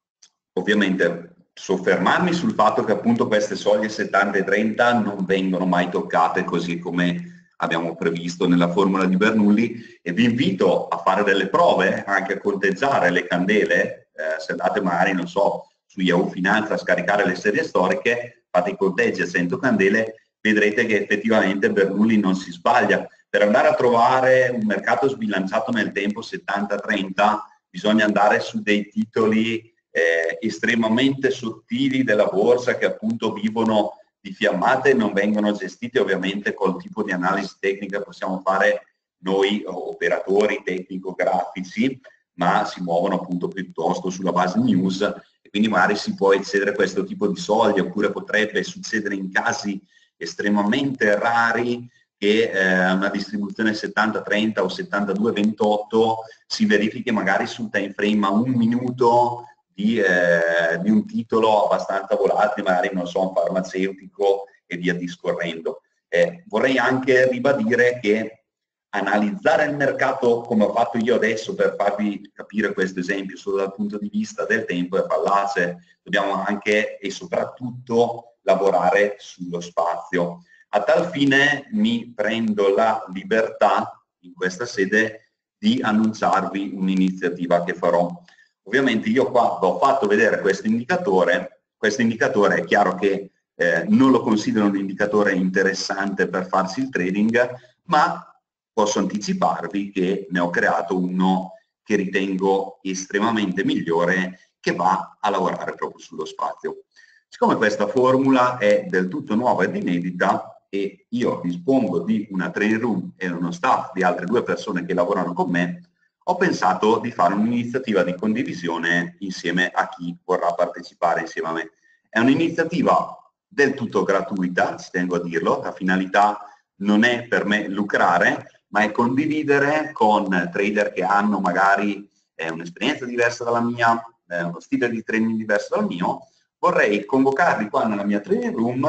ovviamente soffermarmi sul fatto che appunto queste soglie settanta e trenta non vengono mai toccate, così come abbiamo previsto nella formula di Bernoulli, e vi invito a fare delle prove, anche a conteggiare le candele, eh, se andate magari, non so, su Yahoo Finanza a scaricare le serie storiche, fate i conteggi a cento candele, vedrete che effettivamente Bernoulli non si sbaglia. Per andare a trovare un mercato sbilanciato nel tempo settanta trenta bisogna andare su dei titoli eh, estremamente sottili della borsa, che appunto vivono di fiammate e non vengono gestite ovviamente col tipo di analisi tecnica che possiamo fare noi operatori tecnico-grafici, ma si muovono appunto piuttosto sulla base news, e quindi magari si può eccedere questo tipo di soglie, oppure potrebbe succedere in casi estremamente rari che eh, una distribuzione settanta trenta o settantadue ventotto si verifichi magari sul time frame a un minuto di, eh, di un titolo abbastanza volatile, magari non so, un farmaceutico e via discorrendo. Eh, vorrei anche ribadire che analizzare il mercato come ho fatto io adesso per farvi capire questo esempio solo dal punto di vista del tempo è fallace. Dobbiamo anche e soprattutto lavorare sullo spazio. A tal fine mi prendo la libertà in questa sede di annunciarvi un'iniziativa che farò. Ovviamente io qua vi ho fatto vedere questo indicatore, questo indicatore è chiaro che eh, non lo considero un indicatore interessante per farsi il trading, ma posso anticiparvi che ne ho creato uno che ritengo estremamente migliore, che va a lavorare proprio sullo spazio. Siccome questa formula è del tutto nuova ed inedita e io dispongo di una training room e uno staff di altre due persone che lavorano con me, ho pensato di fare un'iniziativa di condivisione insieme a chi vorrà partecipare insieme a me. È un'iniziativa del tutto gratuita, ci tengo a dirlo, la finalità non è per me lucrare, ma è condividere con trader che hanno magari eh, un'esperienza diversa dalla mia, eh, uno stile di training diverso dal mio. Vorrei convocarli qua nella mia training room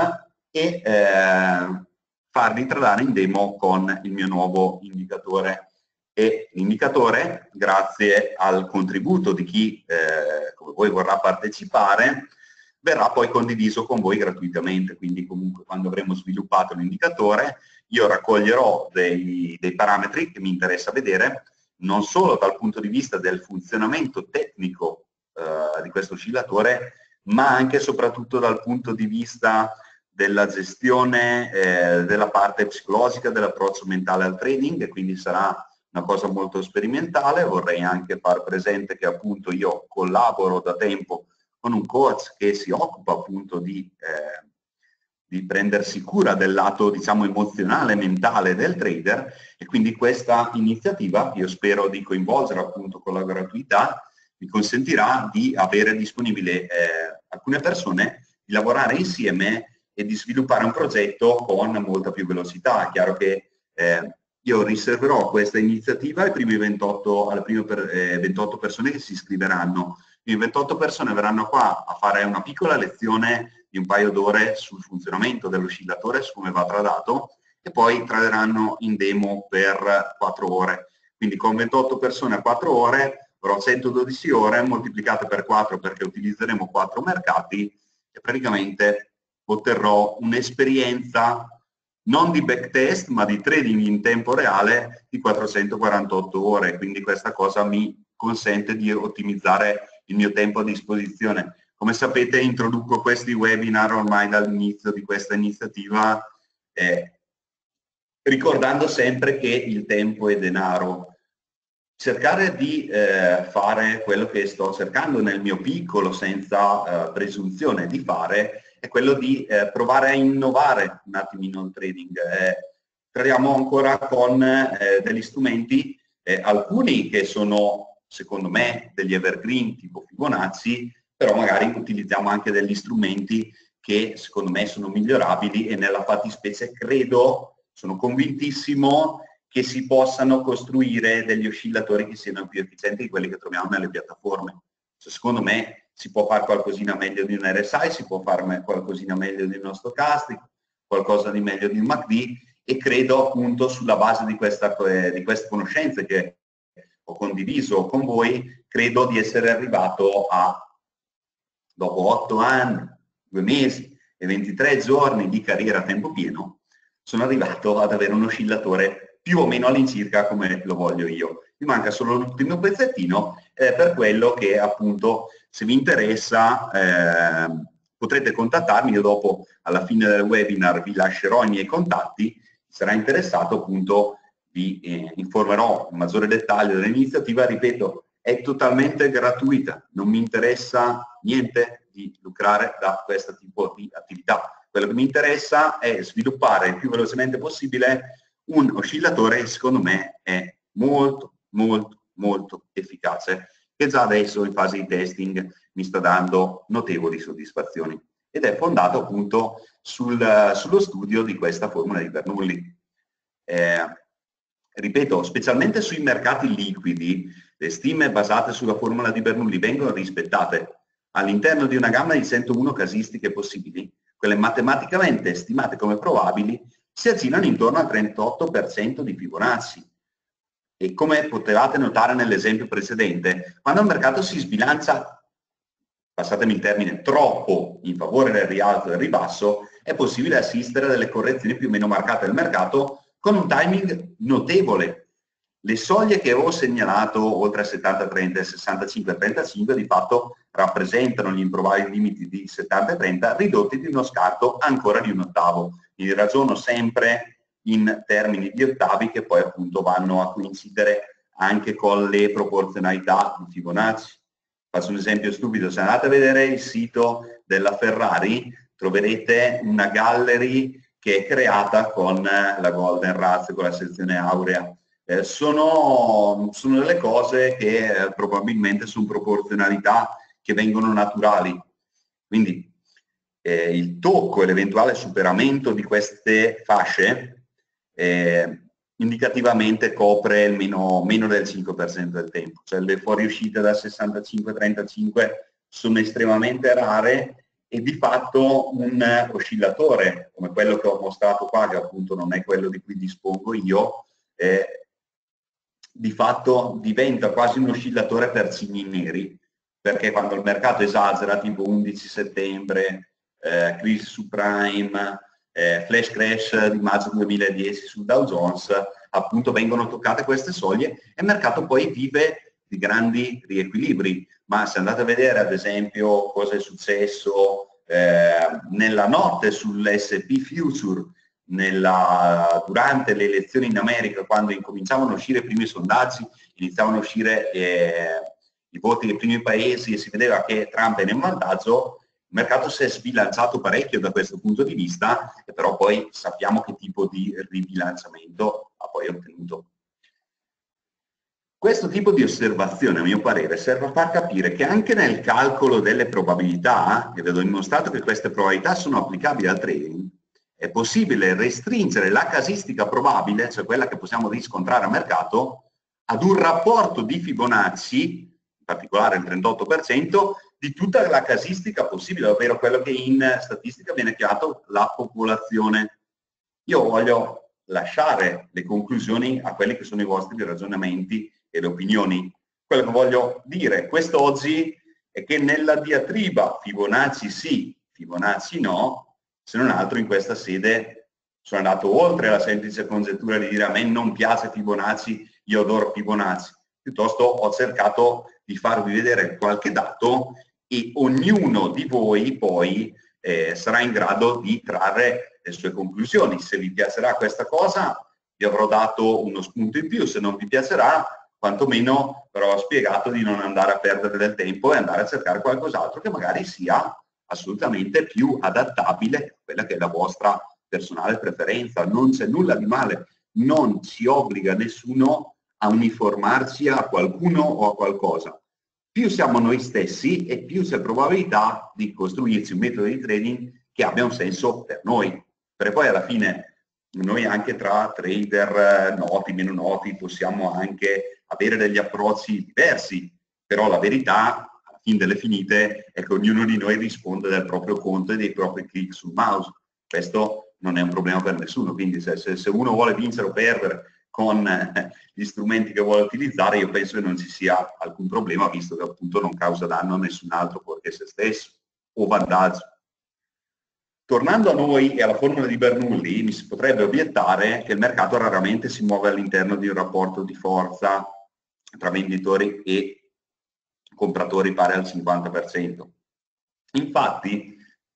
e eh, farli tradare in demo con il mio nuovo indicatore. E l'indicatore, grazie al contributo di chi eh, come voi vorrà partecipare, verrà poi condiviso con voi gratuitamente. Quindi comunque quando avremo sviluppato l'indicatore io raccoglierò dei, dei parametri che mi interessa vedere, non solo dal punto di vista del funzionamento tecnico eh, di questo oscillatore, ma anche e soprattutto dal punto di vista della gestione eh, della parte psicologica, dell'approccio mentale al trading, e quindi sarà una cosa molto sperimentale. Vorrei anche far presente che appunto io collaboro da tempo con un coach che si occupa appunto di, eh, di prendersi cura del lato diciamo emozionale, mentale del trader, e quindi questa iniziativa, io spero di coinvolgere appunto con la gratuità, mi consentirà di avere disponibile eh, alcune persone, di lavorare insieme e di sviluppare un progetto con molta più velocità. È chiaro che eh, io riserverò questa iniziativa ai primi ventotto, alle prime per, eh, ventotto persone che si iscriveranno. Le ventotto persone verranno qua a fare una piccola lezione di un paio d'ore sul funzionamento dell'oscillatore, su come va tradato, e poi traderanno in demo per quattro ore. Quindi con ventotto persone a quattro ore avrò centododici ore moltiplicate per quattro, perché utilizzeremo quattro mercati, e praticamente otterrò un'esperienza non di backtest ma di trading in tempo reale di quattrocentoquarantotto ore. Quindi questa cosa mi consente di ottimizzare il mio tempo a disposizione. Come sapete introduco questi webinar ormai dall'inizio di questa iniziativa, eh, ricordando sempre che il tempo è denaro. Cercare di eh, fare quello che sto cercando nel mio piccolo, senza eh, presunzione di fare, è quello di eh, provare a innovare un attimino il trading. Eh, tradiamo ancora con eh, degli strumenti, eh, alcuni che sono secondo me degli evergreen tipo Fibonacci, però magari utilizziamo anche degli strumenti che secondo me sono migliorabili e nella fattispecie credo, sono convintissimo che si possano costruire degli oscillatori che siano più efficienti di quelli che troviamo nelle piattaforme. Cioè, secondo me si può fare qualcosina meglio di un R S I, si può fare qualcosina meglio di uno stochastic, qualcosa di meglio di un M A C D, e credo appunto sulla base di, questa, di queste conoscenze che ho condiviso con voi, credo di essere arrivato a, dopo otto anni, due mesi e ventitré giorni di carriera a tempo pieno, sono arrivato ad avere un oscillatore più o meno all'incirca come lo voglio io. Mi manca solo l'ultimo pezzettino eh, per quello che appunto, se vi interessa, eh, potrete contattarmi. Io dopo, alla fine del webinar, vi lascerò i miei contatti. Se sarà interessato, appunto, vi eh, informerò in maggiore dettaglio dell'iniziativa. Ripeto, è totalmente gratuita, non mi interessa niente di lucrare da questo tipo di attività. Quello che mi interessa è sviluppare il più velocemente possibile un oscillatore che secondo me è molto, molto, molto efficace, che già adesso in fase di testing mi sta dando notevoli soddisfazioni, ed è fondato appunto sul, sullo studio di questa formula di Bernoulli. Eh, ripeto, specialmente sui mercati liquidi, le stime basate sulla formula di Bernoulli vengono rispettate all'interno di una gamma di centouno casistiche possibili. Quelle matematicamente stimate come probabili si aggirano intorno al trentotto per cento di Fibonacci. E come potevate notare nell'esempio precedente, quando il mercato si sbilancia, passatemi il termine, troppo in favore del rialzo e del ribasso, è possibile assistere a delle correzioni più o meno marcate del mercato con un timing notevole. Le soglie che avevo segnalato, oltre a settanta trenta e sessantacinque trentacinque, di fatto rappresentano gli improbabili limiti di settanta trenta ridotti di uno scarto ancora di un ottavo. Quindi ragiono sempre in termini di ottavi, che poi appunto vanno a coincidere anche con le proporzionalità di Fibonacci. Faccio un esempio stupido: se andate a vedere il sito della Ferrari troverete una gallery che è creata con la Golden Ratio, con la sezione aurea. Eh, sono, sono delle cose che eh, probabilmente sono proporzionalità che vengono naturali. Quindi eh, il tocco e l'eventuale superamento di queste fasce eh, indicativamente copre il meno, meno del cinque per cento del tempo. Cioè le fuoriuscite da sessantacinque trentacinque sono estremamente rare, e di fatto un oscillatore come quello che ho mostrato qua, che appunto non è quello di cui dispongo io, eh, di fatto diventa quasi un oscillatore per cigni neri, perché quando il mercato esagera, tipo undici settembre, eh, crisi subprime, eh, flash crash di maggio duemiladieci sul Dow Jones, appunto vengono toccate queste soglie e il mercato poi vive di grandi riequilibri. Ma se andate a vedere ad esempio cosa è successo eh, nella notte sull'S and P Future, Nella, durante le elezioni in America, quando incominciavano a uscire i primi sondaggi, iniziavano a uscire eh, i voti dei primi paesi e si vedeva che Trump era in vantaggio, il mercato si è sbilanciato parecchio da questo punto di vista, e però poi sappiamo che tipo di ribilanciamento ha poi ottenuto. Questo tipo di osservazione, a mio parere, serve a far capire che anche nel calcolo delle probabilità, e vedo dimostrato che queste probabilità sono applicabili al trading, è possibile restringere la casistica probabile, cioè quella che possiamo riscontrare a mercato, ad un rapporto di Fibonacci, in particolare il trentotto per cento, di tutta la casistica possibile, ovvero quello che in statistica viene chiamato la popolazione. Io voglio lasciare le conclusioni a quelli che sono i vostri ragionamenti e le opinioni. Quello che voglio dire quest'oggi è che nella diatriba Fibonacci sì, Fibonacci no, se non altro in questa sede sono andato oltre la semplice congettura di dire a me non piace Fibonacci, io adoro Fibonacci. Piuttosto ho cercato di farvi vedere qualche dato e ognuno di voi poi eh, sarà in grado di trarre le sue conclusioni. Se vi piacerà questa cosa, vi avrò dato uno spunto in più. Se non vi piacerà, quantomeno però ho spiegato di non andare a perdere del tempo e andare a cercare qualcos'altro che magari sia assolutamente più adattabile a quella che è la vostra personale preferenza. Non c'è nulla di male, non ci obbliga nessuno a uniformarci a qualcuno o a qualcosa. Più siamo noi stessi e più c'è probabilità di costruirci un metodo di trading che abbia un senso per noi, perché poi alla fine noi anche tra trader noti, meno noti, possiamo anche avere degli approcci diversi, però la verità, alla fine delle finite, è che ognuno di noi risponde del proprio conto e dei propri click sul mouse. Questo non è un problema per nessuno, quindi se, se, se uno vuole vincere o perdere con gli strumenti che vuole utilizzare, io penso che non ci sia alcun problema, visto che appunto non causa danno a nessun altro fuorché se stesso, o vantaggio. Tornando a noi e alla formula di Bernoulli, mi si potrebbe obiettare che il mercato raramente si muove all'interno di un rapporto di forza tra venditori e compratori pari al cinquanta per cento. Infatti,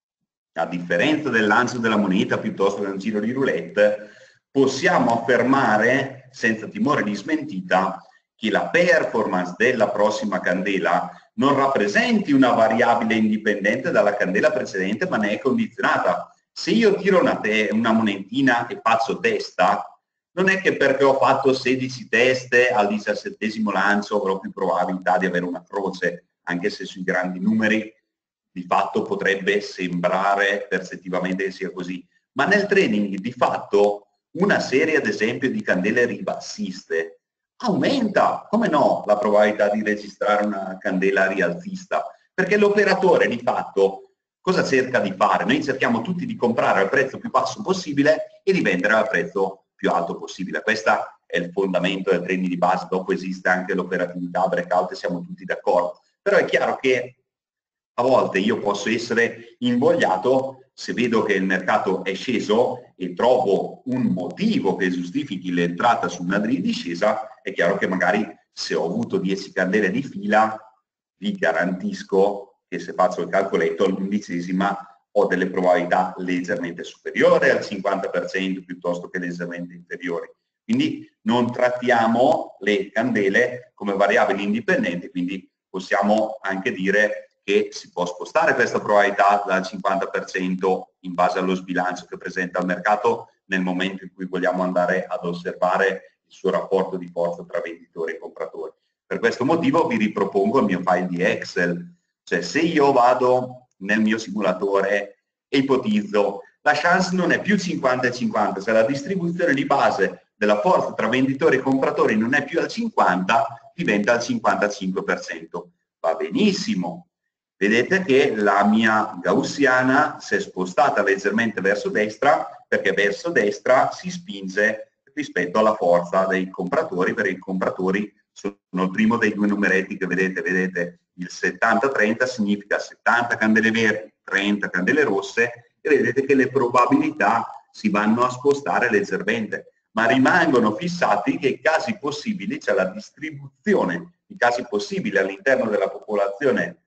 a differenza del lancio della moneta piuttosto che un giro di roulette, possiamo affermare senza timore di smentita che la performance della prossima candela non rappresenti una variabile indipendente dalla candela precedente, ma ne è condizionata. Se io tiro una, una monetina e faccio testa, non è che perché ho fatto sedici teste al diciassettesimo lancio avrò più probabilità di avere una croce, anche se sui grandi numeri di fatto potrebbe sembrare percettivamente che sia così. Ma nel trading di fatto una serie ad esempio di candele ribassiste aumenta, come no, la probabilità di registrare una candela rialzista, perché l'operatore di fatto cosa cerca di fare? Noi cerchiamo tutti di comprare al prezzo più basso possibile e di vendere al prezzo più alto possibile. Questo è il fondamento del trading di base. Dopo esiste anche l'operatività breakout e siamo tutti d'accordo, però è chiaro che a volte io posso essere invogliato se vedo che il mercato è sceso e trovo un motivo che giustifichi l'entrata su una discesa. È chiaro che magari se ho avuto dieci candele di fila, vi garantisco che se faccio il calcoletto all'undicesima ho delle probabilità leggermente superiori al cinquanta per cento piuttosto che leggermente inferiori. Quindi non trattiamo le candele come variabili indipendenti, quindi possiamo anche dire che si può spostare questa probabilità dal cinquanta per cento in base allo sbilancio che presenta il mercato nel momento in cui vogliamo andare ad osservare il suo rapporto di forza tra venditori e compratori. Per questo motivo vi ripropongo il mio file di Excel, cioè se io vado nel mio simulatore e ipotizzo la chance non è più cinquanta e cinquanta, se la distribuzione di base della forza tra venditori e compratori non è più al cinquanta, diventa al cinquantacinque per cento. Va benissimo. Vedete che la mia gaussiana si è spostata leggermente verso destra, perché verso destra si spinge rispetto alla forza dei compratori, perché i compratori sono il primo dei due numeretti che vedete. Vedete il settanta trenta significa settanta candele verdi, trenta candele rosse, e vedete che le probabilità si vanno a spostare leggermente, ma rimangono fissati che i casi possibili, cioè la distribuzione di casi possibili all'interno della popolazione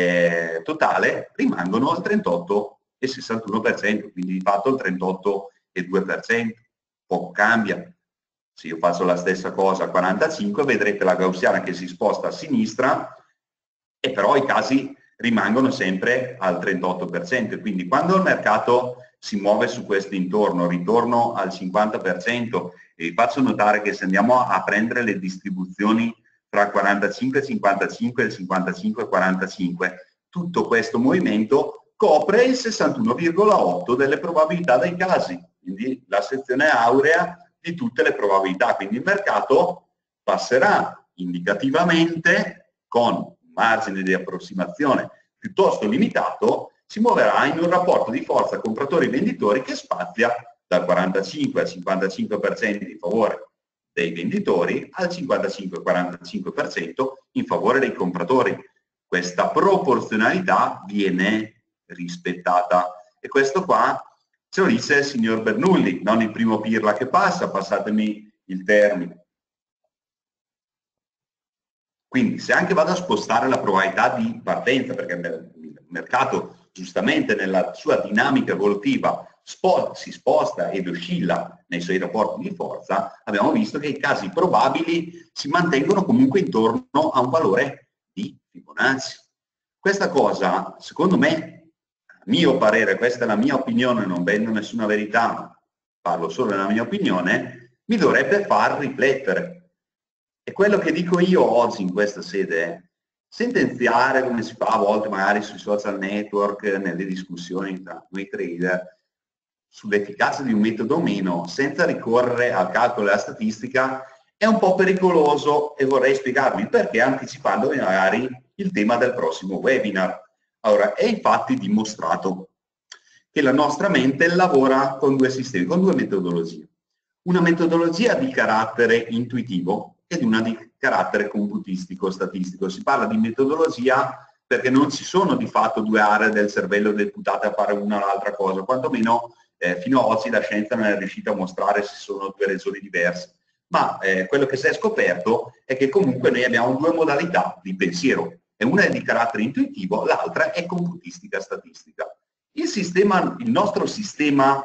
Eh, totale, rimangono al trentotto virgola sessantuno per cento, quindi di fatto il trentotto virgola due per cento. Poco cambia. Se io faccio la stessa cosa a quarantacinque, vedrete la gaussiana che si sposta a sinistra, e però i casi rimangono sempre al trentotto per cento. Quindi quando il mercato si muove su questo intorno, ritorno al cinquanta per cento, e vi faccio notare che se andiamo a prendere le distribuzioni tra quarantacinque e cinquantacinque e cinquantacinque e quarantacinque, tutto questo movimento copre il sessantuno virgola otto delle probabilità dei casi, quindi la sezione aurea di tutte le probabilità. Quindi il mercato passerà indicativamente, con un margine di approssimazione piuttosto limitato, si muoverà in un rapporto di forza compratori-venditori che spazia dal quarantacinque al cinquantacinque per cento in favore dei venditori al cinquantacinque quarantacinque per cento in favore dei compratori. Questa proporzionalità viene rispettata, e questo qua ce lo dice il signor Bernoulli, non il primo pirla che passa, passatemi il termine. Quindi se anche vado a spostare la probabilità di partenza, perché il mercato giustamente nella sua dinamica evolutiva spo- si sposta ed oscilla nei suoi rapporti di forza, abbiamo visto che i casi probabili si mantengono comunque intorno a un valore di Fibonacci. Questa cosa, secondo me, a mio parere, questa è la mia opinione, non vendo nessuna verità, parlo solo della mia opinione, mi dovrebbe far riflettere. E quello che dico io oggi in questa sede è sentenziare, come si fa a volte magari sui social network, nelle discussioni tra noi trader, sull'efficacia di un metodo o meno, senza ricorrere al calcolo e alla statistica, è un po' pericoloso e vorrei spiegarvi perché, anticipando magari il tema del prossimo webinar. Allora, è infatti dimostrato che la nostra mente lavora con due sistemi, con due metodologie. Una metodologia di carattere intuitivo ed una di carattere computistico-statistico. Si parla di metodologia perché non ci sono di fatto due aree del cervello deputate a fare una o l'altra cosa, quantomeno eh, fino ad oggi la scienza non è riuscita a mostrare se sono due regioni diverse. Ma eh, quello che si è scoperto è che comunque noi abbiamo due modalità di pensiero, e una è di carattere intuitivo, l'altra è computistica-statistica. Il, sistema, il nostro sistema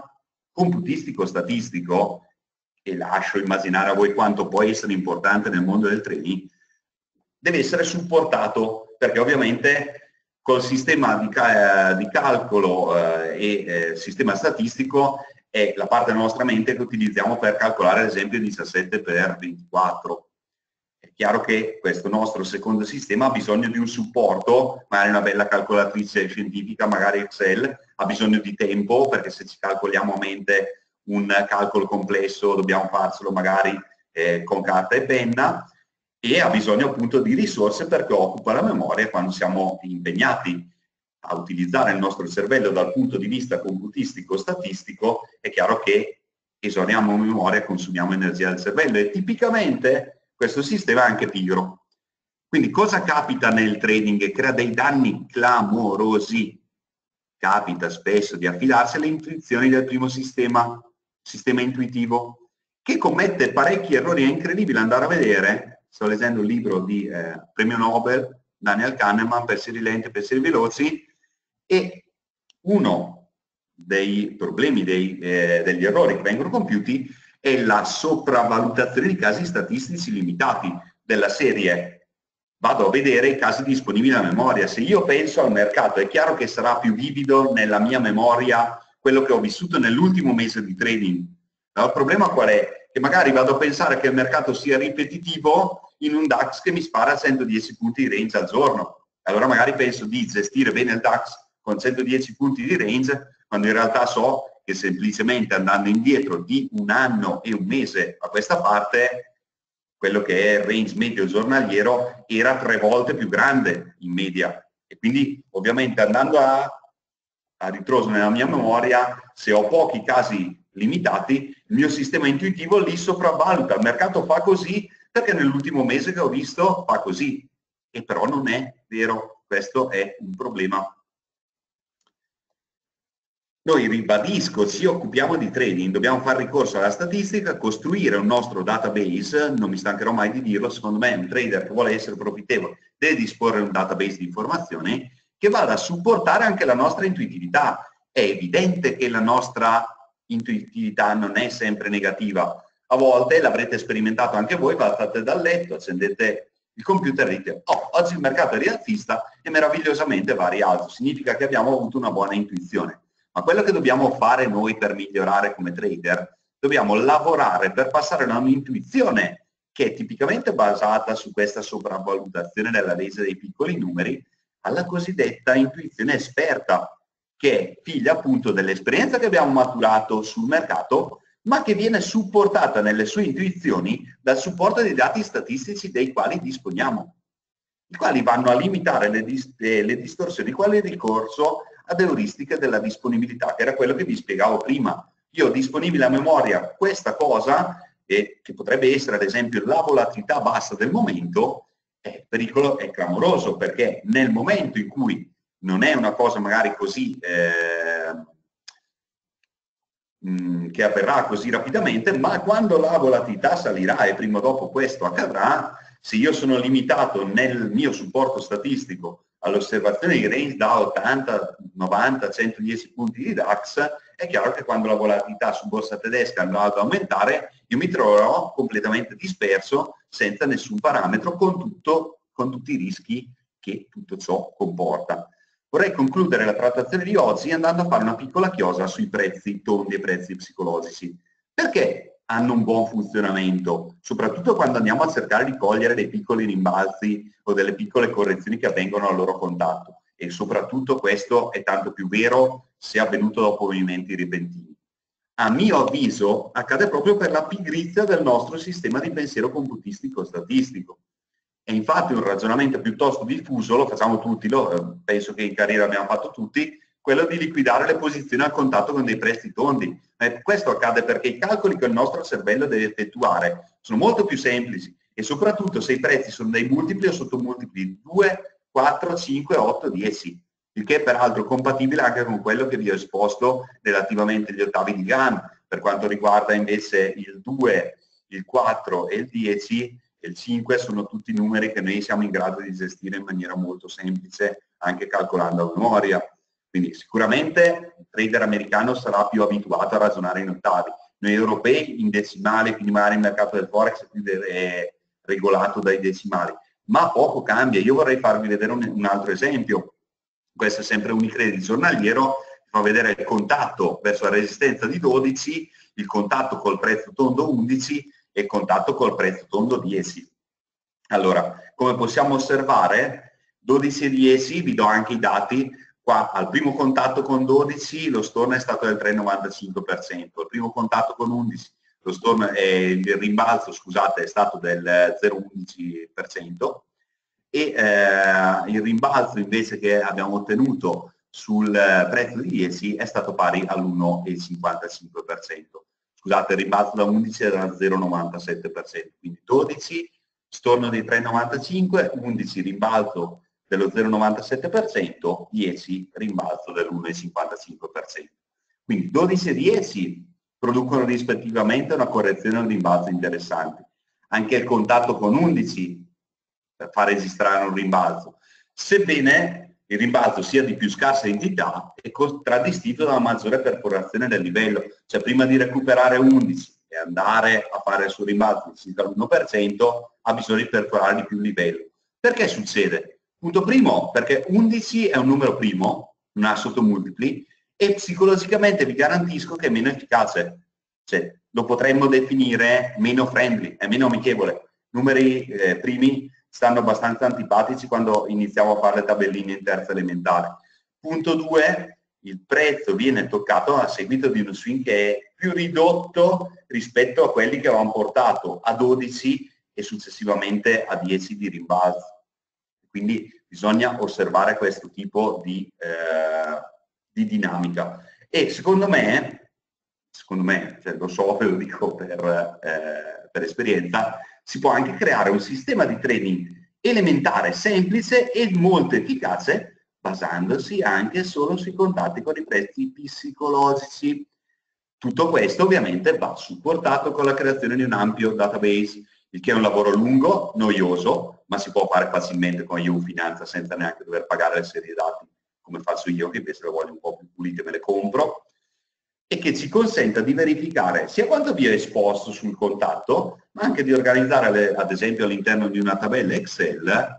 computistico-statistico, e lascio immaginare a voi quanto può essere importante nel mondo del trading, deve essere supportato, perché ovviamente col sistema di, ca di calcolo eh, e eh, sistema statistico è la parte della nostra mente che utilizziamo per calcolare ad esempio diciassette per ventiquattro. È chiaro che questo nostro secondo sistema ha bisogno di un supporto, magari una bella calcolatrice scientifica, magari Excel, ha bisogno di tempo, perché se ci calcoliamo a mente un calcolo complesso dobbiamo farcelo magari eh, con carta e penna, e ha bisogno appunto di risorse perché occupa la memoria quando siamo impegnati a utilizzare il nostro cervello dal punto di vista computistico-statistico. È chiaro che esoniamo memoria e consumiamo energia del cervello, e tipicamente questo sistema è anche pigro. Quindi cosa capita nel trading? Crea dei danni clamorosi. Capita spesso di affidarsi alle intuizioni del primo sistema, sistema intuitivo, che commette parecchi errori. È incredibile andare a vedere. Sto leggendo il libro di eh, premio Nobel Daniel Kahneman, Pensieri lenti e pensieri veloci, e uno dei problemi, dei, eh, degli errori che vengono compiuti è la sopravvalutazione di casi statistici limitati, della serie vado a vedere i casi disponibili a memoria. Se io penso al mercato, è chiaro che sarà più vivido nella mia memoria quello che ho vissuto nell'ultimo mese di trading. Allora, il problema qual è? Che magari vado a pensare che il mercato sia ripetitivo in un DAX che mi spara centodieci punti di range al giorno. Allora magari penso di gestire bene il DAX con centodieci punti di range, quando in realtà so che semplicemente andando indietro di un anno e un mese a questa parte, quello che è il range medio giornaliero era tre volte più grande in media. E quindi ovviamente andando a, a ritroso nella mia memoria, se ho pochi casi limitati, il mio sistema intuitivo li sopravvaluta. Il mercato fa così perché nell'ultimo mese che ho visto fa così. E però non è vero, questo è un problema. Noi, ribadisco, ci occupiamo di trading, dobbiamo fare ricorso alla statistica, costruire un nostro database. Non mi stancherò mai di dirlo, secondo me un trader che vuole essere profittevole deve disporre di un database di informazioni che vada a supportare anche la nostra intuitività. È evidente che la nostra intuitività non è sempre negativa. A volte, l'avrete sperimentato anche voi, balzate dal letto, accendete il computer e dite: oh, oggi il mercato è rialzista e meravigliosamente va a rialzo. Significa che abbiamo avuto una buona intuizione. Ma quello che dobbiamo fare noi per migliorare come trader, dobbiamo lavorare per passare da un'intuizione che è tipicamente basata su questa sopravvalutazione della legge dei piccoli numeri, alla cosiddetta intuizione esperta, che è figlia appunto dell'esperienza che abbiamo maturato sul mercato, ma che viene supportata nelle sue intuizioni dal supporto dei dati statistici dei quali disponiamo, i quali vanno a limitare le, dis le distorsioni, quale ricorso ad euristiche della disponibilità, che era quello che vi spiegavo prima. Io ho disponibile a memoria questa cosa, e che potrebbe essere ad esempio la volatilità bassa del momento. Il pericolo è clamoroso, perché nel momento in cui non è una cosa magari così eh, mh, che avverrà così rapidamente, ma quando la volatilità salirà, e prima o dopo questo accadrà, se io sono limitato nel mio supporto statistico all'osservazione di range da ottanta, novanta, centodieci punti di DAX, è chiaro che quando la volatilità su borsa tedesca andrà ad aumentare, io mi troverò completamente disperso, senza nessun parametro, con, tutto, con tutti i rischi che tutto ciò comporta. Vorrei concludere la trattazione di oggi andando a fare una piccola chiosa sui prezzi tondi e prezzi psicologici. Perché hanno un buon funzionamento, soprattutto quando andiamo a cercare di cogliere dei piccoli rimbalzi o delle piccole correzioni che avvengono al loro contatto, e soprattutto questo è tanto più vero se avvenuto dopo movimenti repentini. A mio avviso accade proprio per la pigrizia del nostro sistema di pensiero computistico-statistico. E infatti un ragionamento piuttosto diffuso, lo facciamo tutti, lo, penso che in carriera abbiamo fatto tutti, quello di liquidare le posizioni al contatto con dei prezzi tondi. Eh, questo accade perché i calcoli che il nostro cervello deve effettuare sono molto più semplici, e soprattutto se i prezzi sono dei multipli o sottomultipli di due, quattro, cinque, otto, dieci, il che è peraltro compatibile anche con quello che vi ho esposto relativamente agli ottavi di Gann. Per quanto riguarda invece il due, il quattro e il dieci, e il cinque sono tutti numeri che noi siamo in grado di gestire in maniera molto semplice, anche calcolando a memoria. Quindi sicuramente il trader americano sarà più abituato a ragionare in ottavi. Noi europei in decimali, quindi magari il mercato del forex è regolato dai decimali, ma poco cambia. Io vorrei farvi vedere un, un altro esempio. Questo è sempre Unicredit giornaliero, fa vedere il contatto verso la resistenza di dodici, il contatto col prezzo tondo undici e il contatto col prezzo tondo dieci. Allora, come possiamo osservare, dodici e dieci, vi do anche i dati. Qua al primo contatto con dodici lo storno è stato del tre virgola novantacinque per cento, al primo contatto con undici lo storno, eh, il rimbalzo scusate, è stato del zero virgola undici per cento, e eh, il rimbalzo invece che abbiamo ottenuto sul prezzo di dieci è stato pari all'uno virgola cinquantacinque per cento. Scusate, il rimbalzo da undici era zero virgola novantasette per cento, quindi dodici storno di tre virgola novantacinque, undici rimbalzo dello zero virgola novantasette per cento, dieci rimbalzo dell'uno virgola cinquantacinque per cento. Quindi dodici e dieci producono rispettivamente una correzione e un rimbalzo interessanti. Anche il contatto con undici fa registrare un rimbalzo, sebbene il rimbalzo sia di più scarsa entità e contraddistinto da una maggiore perforazione del livello. Cioè prima di recuperare undici e andare a fare il suo rimbalzo di circa l'uno per cento ha bisogno di perforare di più il livello. Perché succede? Punto primo, perché undici è un numero primo, non ha sottomultipli, e psicologicamente vi garantisco che è meno efficace, cioè lo potremmo definire meno friendly, è meno amichevole. Numeri eh, primi stanno abbastanza antipatici quando iniziamo a fare le tabelline in terza elementare. Punto due, il prezzo viene toccato a seguito di uno swing che è più ridotto rispetto a quelli che avevamo portato a dodici e successivamente a dieci di rimbalzo. Quindi bisogna osservare questo tipo di, eh, di dinamica. E secondo me, secondo me, cioè lo so, ve lo dico per, eh, per esperienza, si può anche creare un sistema di trading elementare, semplice e molto efficace, basandosi anche solo sui contatti con i prezzi psicologici. Tutto questo ovviamente va supportato con la creazione di un ampio database, il che è un lavoro lungo, noioso, ma si può fare facilmente con Yahoo Finanza senza neanche dover pagare le serie dati, come faccio io, che invece le voglio un po' più pulite, me le compro, e che ci consenta di verificare sia quanto vi è esposto sul contatto, ma anche di organizzare, le, ad esempio all'interno di una tabella Excel,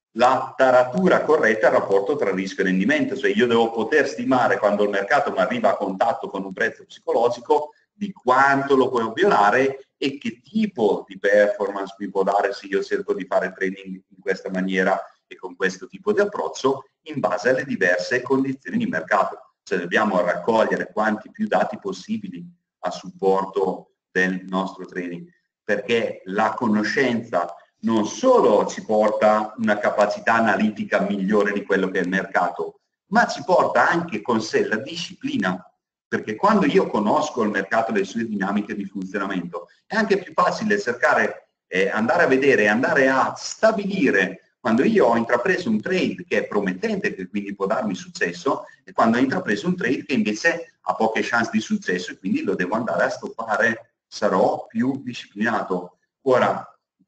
la taratura corretta al rapporto tra rischio e rendimento. Cioè io devo poter stimare quando il mercato mi arriva a contatto con un prezzo psicologico di quanto lo può violare e che tipo di performance mi può dare se io cerco di fare trading in questa maniera e con questo tipo di approccio in base alle diverse condizioni di mercato. Cioè dobbiamo raccogliere quanti più dati possibili a supporto del nostro trading, perché la conoscenza non solo ci porta una capacità analitica migliore di quello che è il mercato, ma ci porta anche con sé la disciplina, perché quando io conosco il mercato e le sue dinamiche di funzionamento è anche più facile cercare, eh, andare a vedere, andare a stabilire quando io ho intrapreso un trade che è promettente, che quindi può darmi successo, e quando ho intrapreso un trade che invece ha poche chance di successo e quindi lo devo andare a stoppare, sarò più disciplinato. Ora,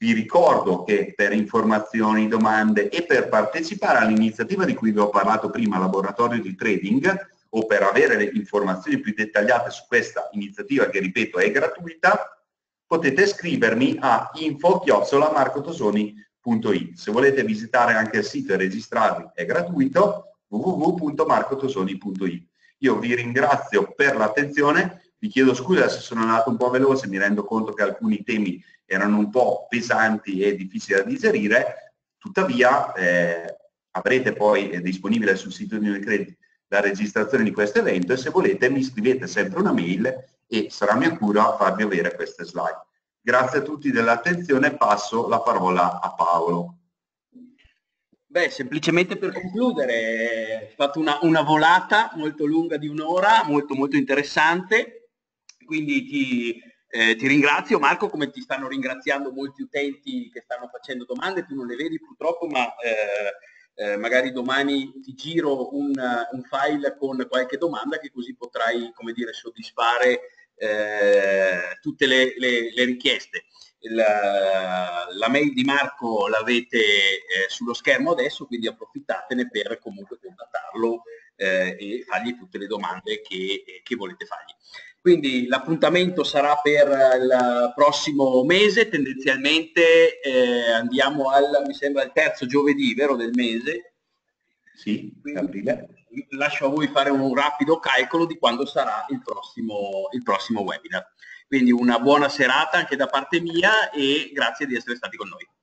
Vi ricordo che per informazioni, domande e per partecipare all'iniziativa di cui vi ho parlato prima, Laboratorio di Trading, o per avere le informazioni più dettagliate su questa iniziativa che, ripeto, è gratuita, potete scrivermi a info chiocciola marcotosoni punto it. Se volete visitare anche il sito e registrarvi è gratuito, w w w punto marcotosoni punto it. Io vi ringrazio per l'attenzione, vi chiedo scusa se sono andato un po' veloce, mi rendo conto che alcuni temi erano un po' pesanti e difficili da digerire, tuttavia eh, avrete poi eh, disponibile sul sito di Unicredit la registrazione di questo evento e se volete mi scrivete sempre una mail e sarà mia cura farvi avere queste slide. Grazie a tutti dell'attenzione, passo la parola a Paolo. Beh, semplicemente per concludere, ho fatto una, una volata molto lunga di un'ora, molto molto interessante, quindi ti, eh, ti ringrazio Marco, come ti stanno ringraziando molti utenti che stanno facendo domande, tu non le vedi purtroppo, ma eh, eh, magari domani ti giro un, un file con qualche domanda che così potrai, come dire, soddisfare eh, tutte le, le, le richieste. La, la mail di Marco l'avete eh, sullo schermo adesso, quindi approfittatene per comunque contattarlo eh, e fargli tutte le domande che, eh, che volete fargli. Quindi l'appuntamento sarà per il prossimo mese, tendenzialmente eh, andiamo al, mi sembra, il terzo giovedì, vero, del mese? Sì, aprile. Lascio a voi fare un rapido calcolo di quando sarà il prossimo, il prossimo webinar. Quindi una buona serata anche da parte mia e grazie di essere stati con noi.